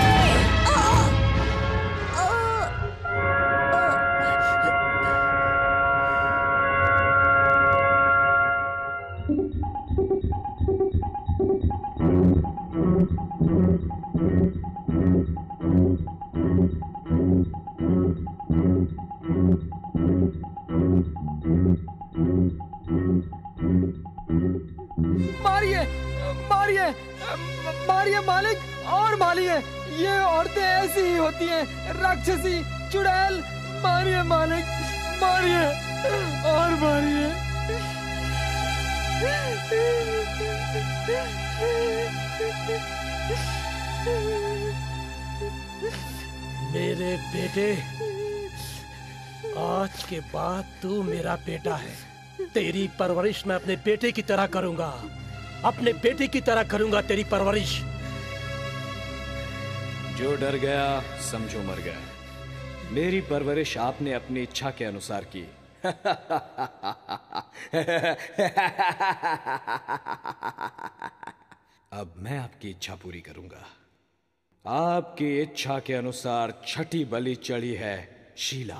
मारिए मालिक, और मारिए। ये औरतें ऐसी ही होती हैं, राक्षसी, चुड़ैल। मारिए मालिक, मारिए और मारिए। मेरे बेटे, आज के बाद तू मेरा बेटा है। तेरी परवरिश मैं अपने बेटे की तरह करूंगा। अपने बेटे की तरह करूंगा तेरी परवरिश। जो डर गया समझो मर गया। मेरी परवरिश आपने अपनी इच्छा के अनुसार की। अब मैं आपकी इच्छा पूरी करूंगा। आपकी इच्छा के अनुसार छठी बलि चढ़ी है शीला।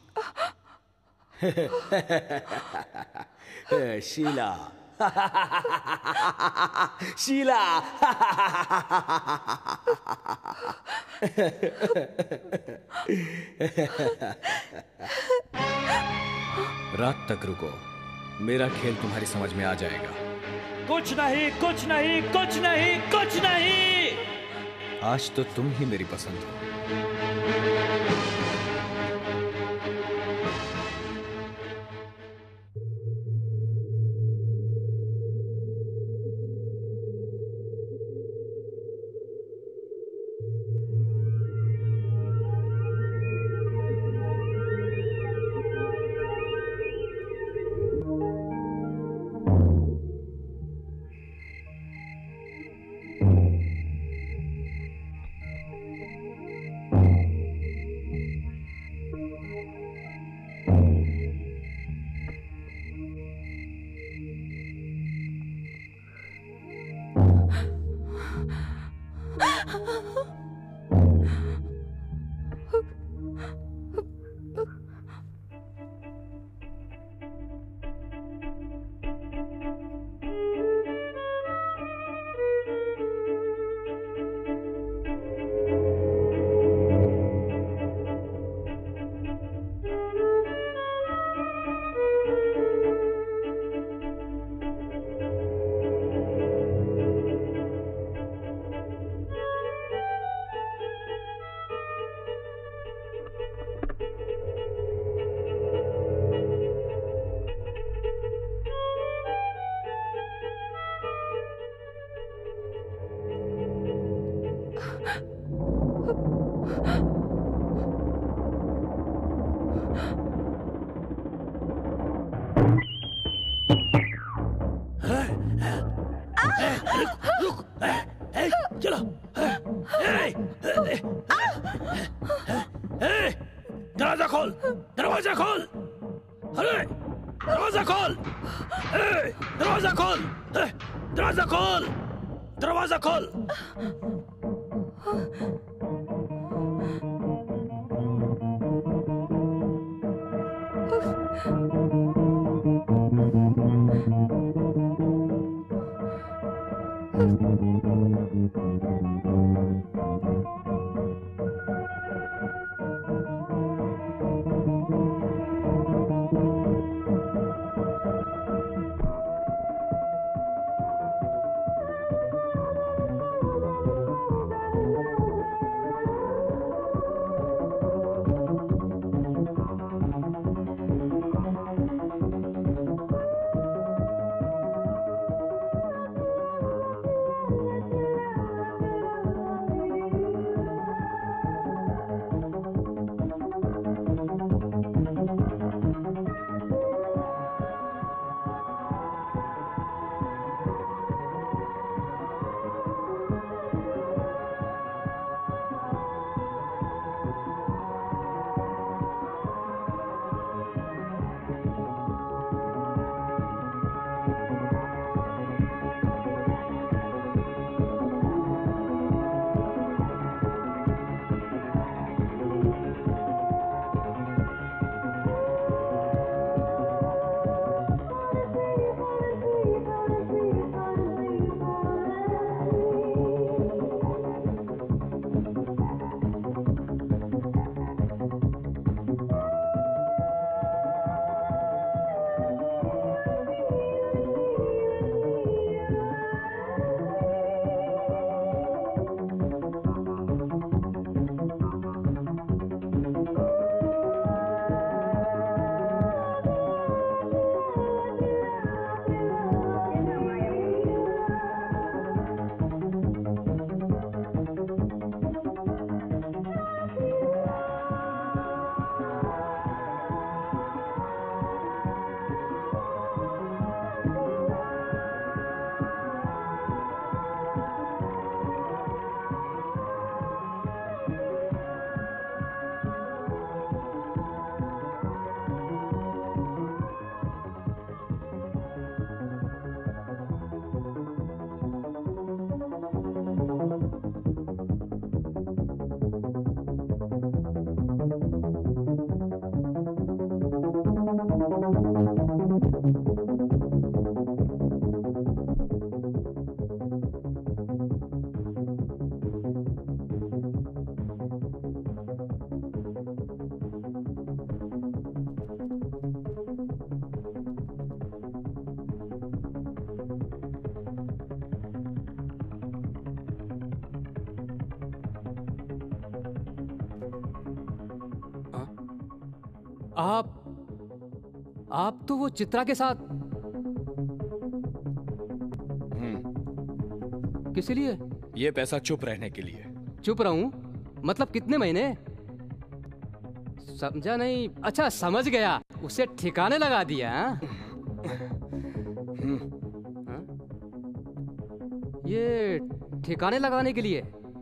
शीला शीला। रात तक रुको, मेरा खेल तुम्हारी समझ में आ जाएगा। कुछ नहीं, कुछ नहीं, कुछ नहीं, कुछ नहीं। आज तो तुम ही मेरी पसंद हो। दरवाजा खोल, दरवाजा खोल। अरे दरवाजा खोल, दरवाजा खोल, दरवाजा खोल, दरवाजा खोल। आप तो वो चित्रा के साथ किस लिए? ये पैसा चुप रहने के लिए। चुप रहूं? मतलब कितने महीने? समझा नहीं। अच्छा समझ गया, उसे ठिकाने लगा दिया। हाँ? ये ठिकाने लगाने के लिए।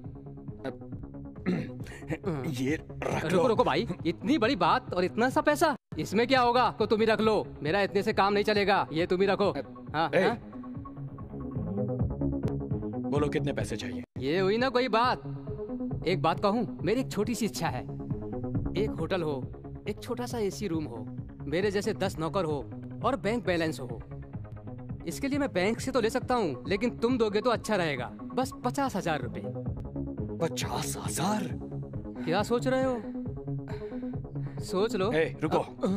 ये रुको रुको भाई, इतनी बड़ी बात और इतना सा पैसा, इसमें क्या होगा? तो तुम ही रख लो, मेरा इतने से काम नहीं चलेगा, ये तुम ही रखो। हाँ, हाँ? बोलो कितने पैसे चाहिए? ये हुई ना कोई बात। एक बात कहूँ, मेरी एक छोटी सी इच्छा है। एक होटल हो, एक छोटा सा एसी रूम हो, मेरे जैसे 10 नौकर हो और बैंक बैलेंस हो। इसके लिए मैं बैंक से तो ले सकता हूँ, लेकिन तुम दोगे तो अच्छा रहेगा। बस 50,000 रुपए। 50,000? क्या सोच रहे हो? सोच लो। रुको।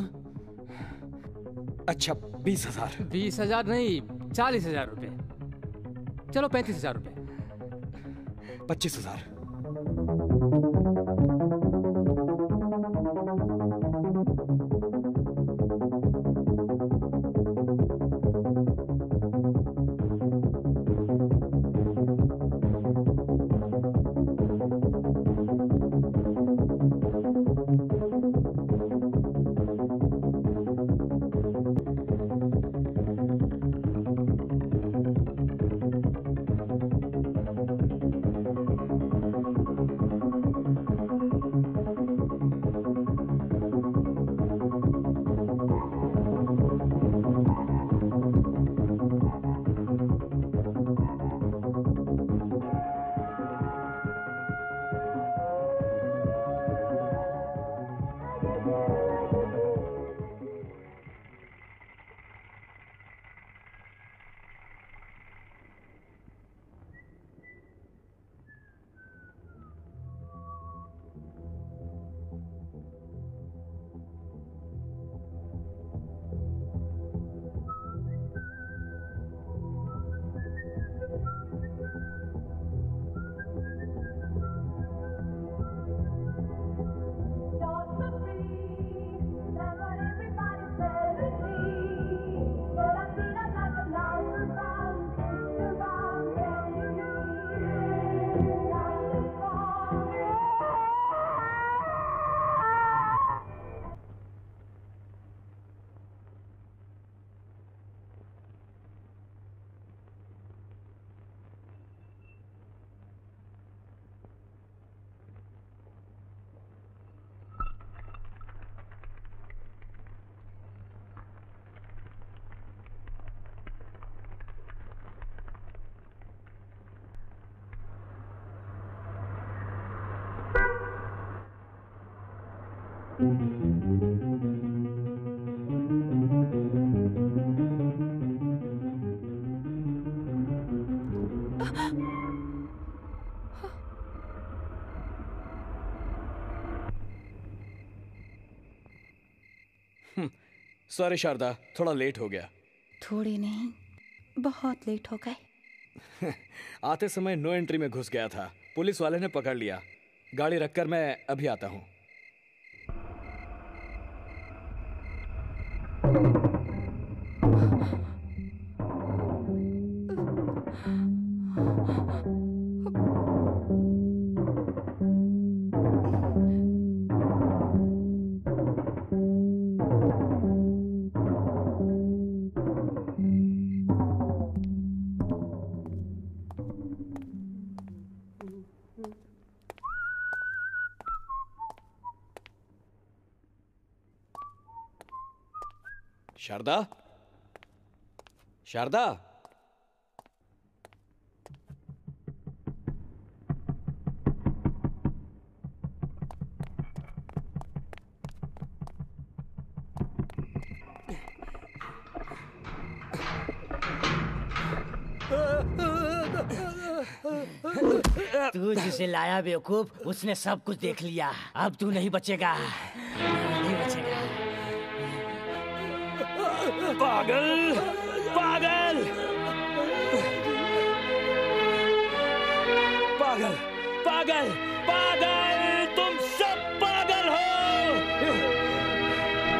अच्छा 20,000। 20,000 नहीं, 40,000 रुपए। चलो 35,000 रुपए। 25,000। सॉरी शारदा, थोड़ा लेट हो गया। थोड़ी नहीं, बहुत लेट हो गए। आते समय नो एंट्री में घुस गया था, पुलिस वाले ने पकड़ लिया। गाड़ी रखकर मैं अभी आता हूँ। शारदा, शारदा, तू जिसे लाया बेवकूफ, उसने सब कुछ देख लिया। अब तू नहीं बचेगा, नहीं बचेगा। पागल, पागल, पागल, पागल, पागल, तुम सब पागल हो।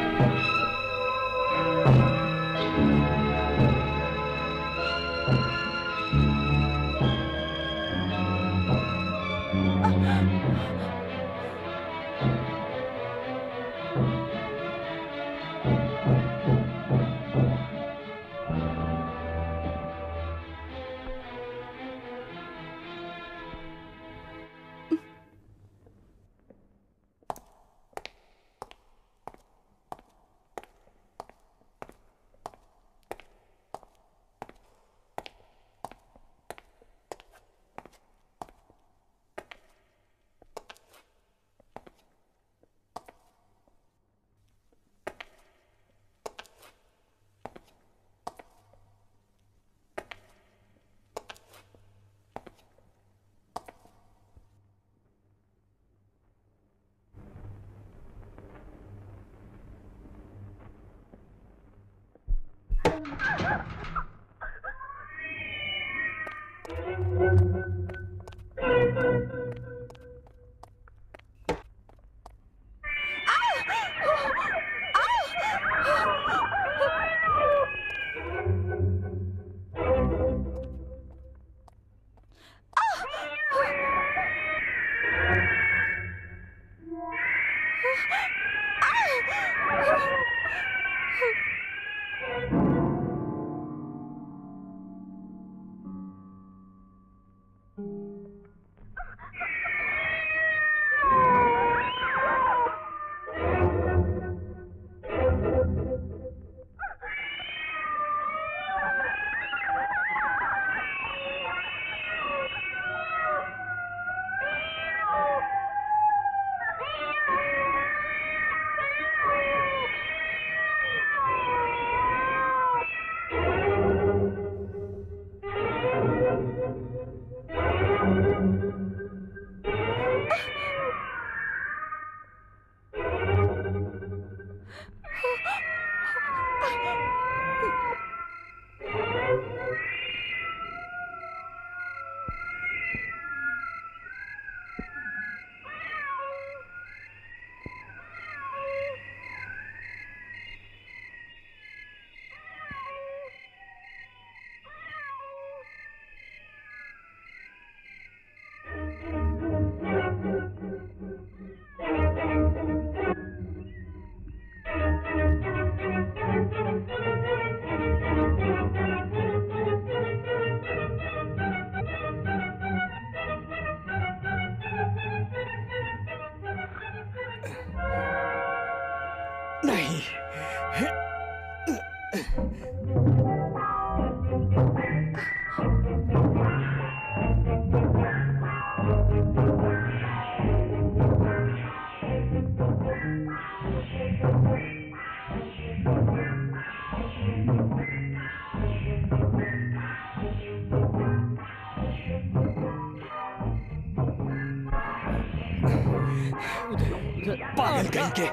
पागल कहीं के।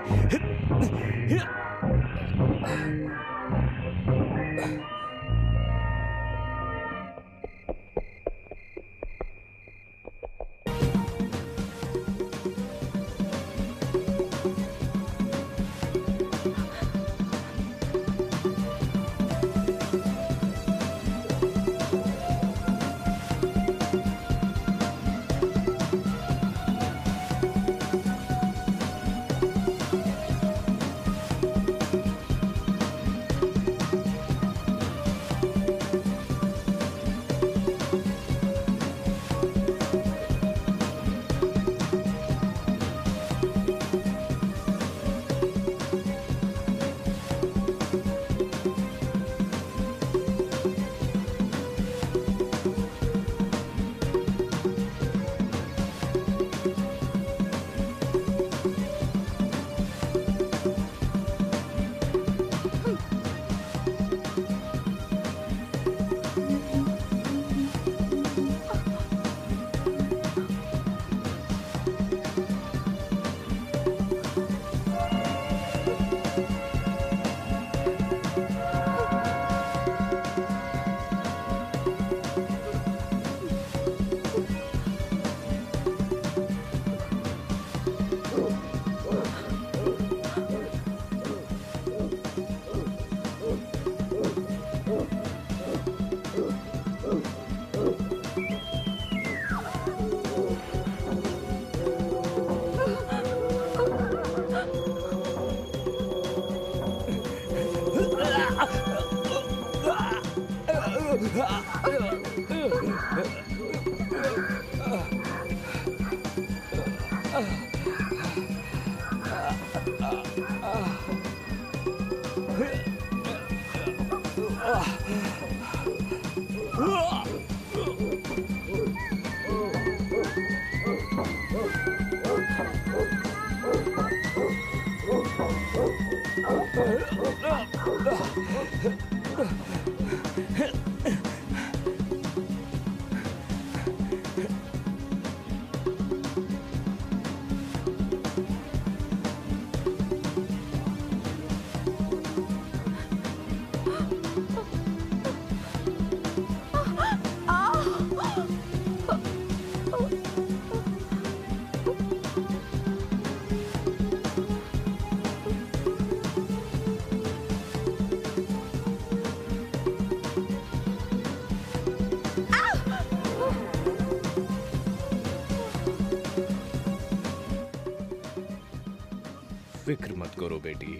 फिक्र मत करो बेटी।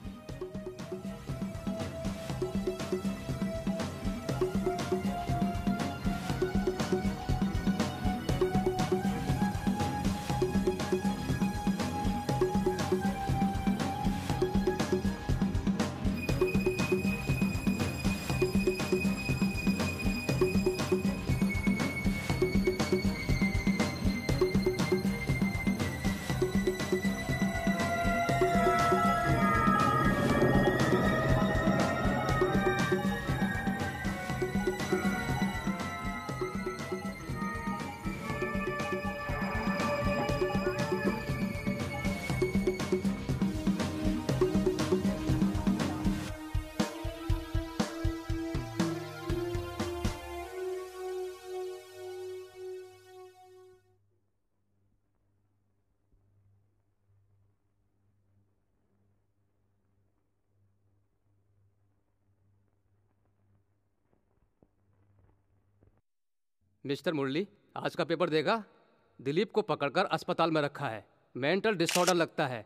मिस्टर मुरली, आज का पेपर देखा? दिलीप को पकड़कर अस्पताल में रखा है। मेंटल डिसऑर्डर लगता है।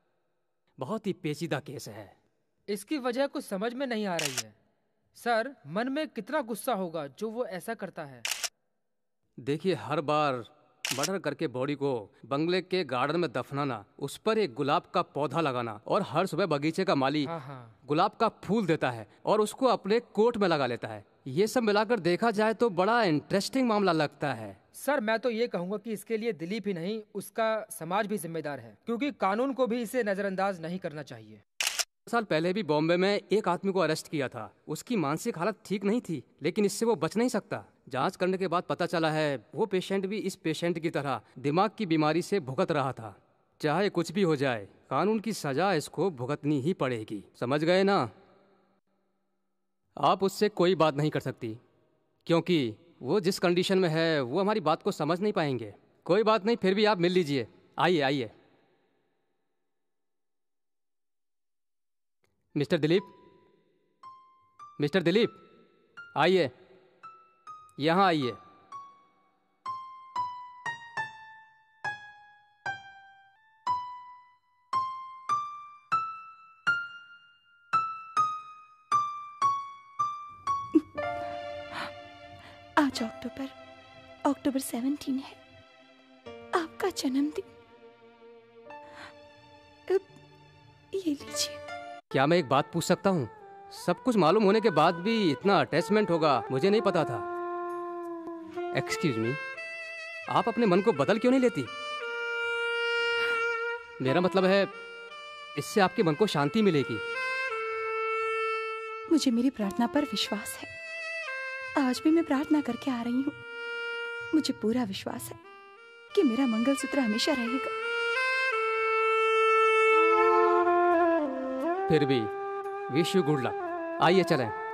बहुत ही पेचीदा केस है। इसकी वजह कुछ समझ में नहीं आ रही है। सर, मन में कितना गुस्सा होगा जो वो ऐसा करता है। देखिए, हर बार मर्डर करके बॉडी को बंगले के गार्डन में दफनाना, उस पर एक गुलाब का पौधा लगाना और हर सुबह बगीचे का माली गुलाब का फूल देता है और उसको अपने कोट में लगा लेता है। ये सब मिलाकर देखा जाए तो बड़ा इंटरेस्टिंग मामला लगता है। सर, मैं तो ये कहूँगा कि इसके लिए दिलीप ही नहीं, उसका समाज भी जिम्मेदार है, क्योंकि कानून को भी इसे नजरअंदाज नहीं करना चाहिए। साल पहले भी बॉम्बे में एक आदमी को अरेस्ट किया था। उसकी मानसिक हालत ठीक नहीं थी, लेकिन इससे वो बच नहीं सकता। जांच करने के बाद पता चला है वो पेशेंट भी इस पेशेंट की तरह दिमाग की बीमारी से भुगत रहा था। चाहे कुछ भी हो जाए, कानून की सजा इसको भुगतनी ही पड़ेगी। समझ गए ना? आप उससे कोई बात नहीं कर सकती, क्योंकि वो जिस कंडीशन में है वो हमारी बात को समझ नहीं पाएंगे। कोई बात नहीं, फिर भी आप मिल लीजिए। आइए आइए। मिस्टर दिलीप, मिस्टर दिलीप, आइए, यहाँ आइए। आज अक्टूबर 17 है, आपका जन्मदिन। ये लीजिए। क्या मैं एक बात पूछ सकता हूँ? सब कुछ मालूम होने के बाद भी इतना अटैचमेंट होगा, मुझे नहीं पता था। एक्सक्यूज मी, आप अपने मन को बदल क्यों नहीं लेती? मेरा मतलब है, इससे आपके मन को शांति मिलेगी। मुझे मेरी प्रार्थना पर विश्वास है। आज भी मैं प्रार्थना करके आ रही हूँ। मुझे पूरा विश्वास है कि मेरा मंगलसूत्र हमेशा रहेगा। फिर भी विश यू गुड लक। आइए चलें।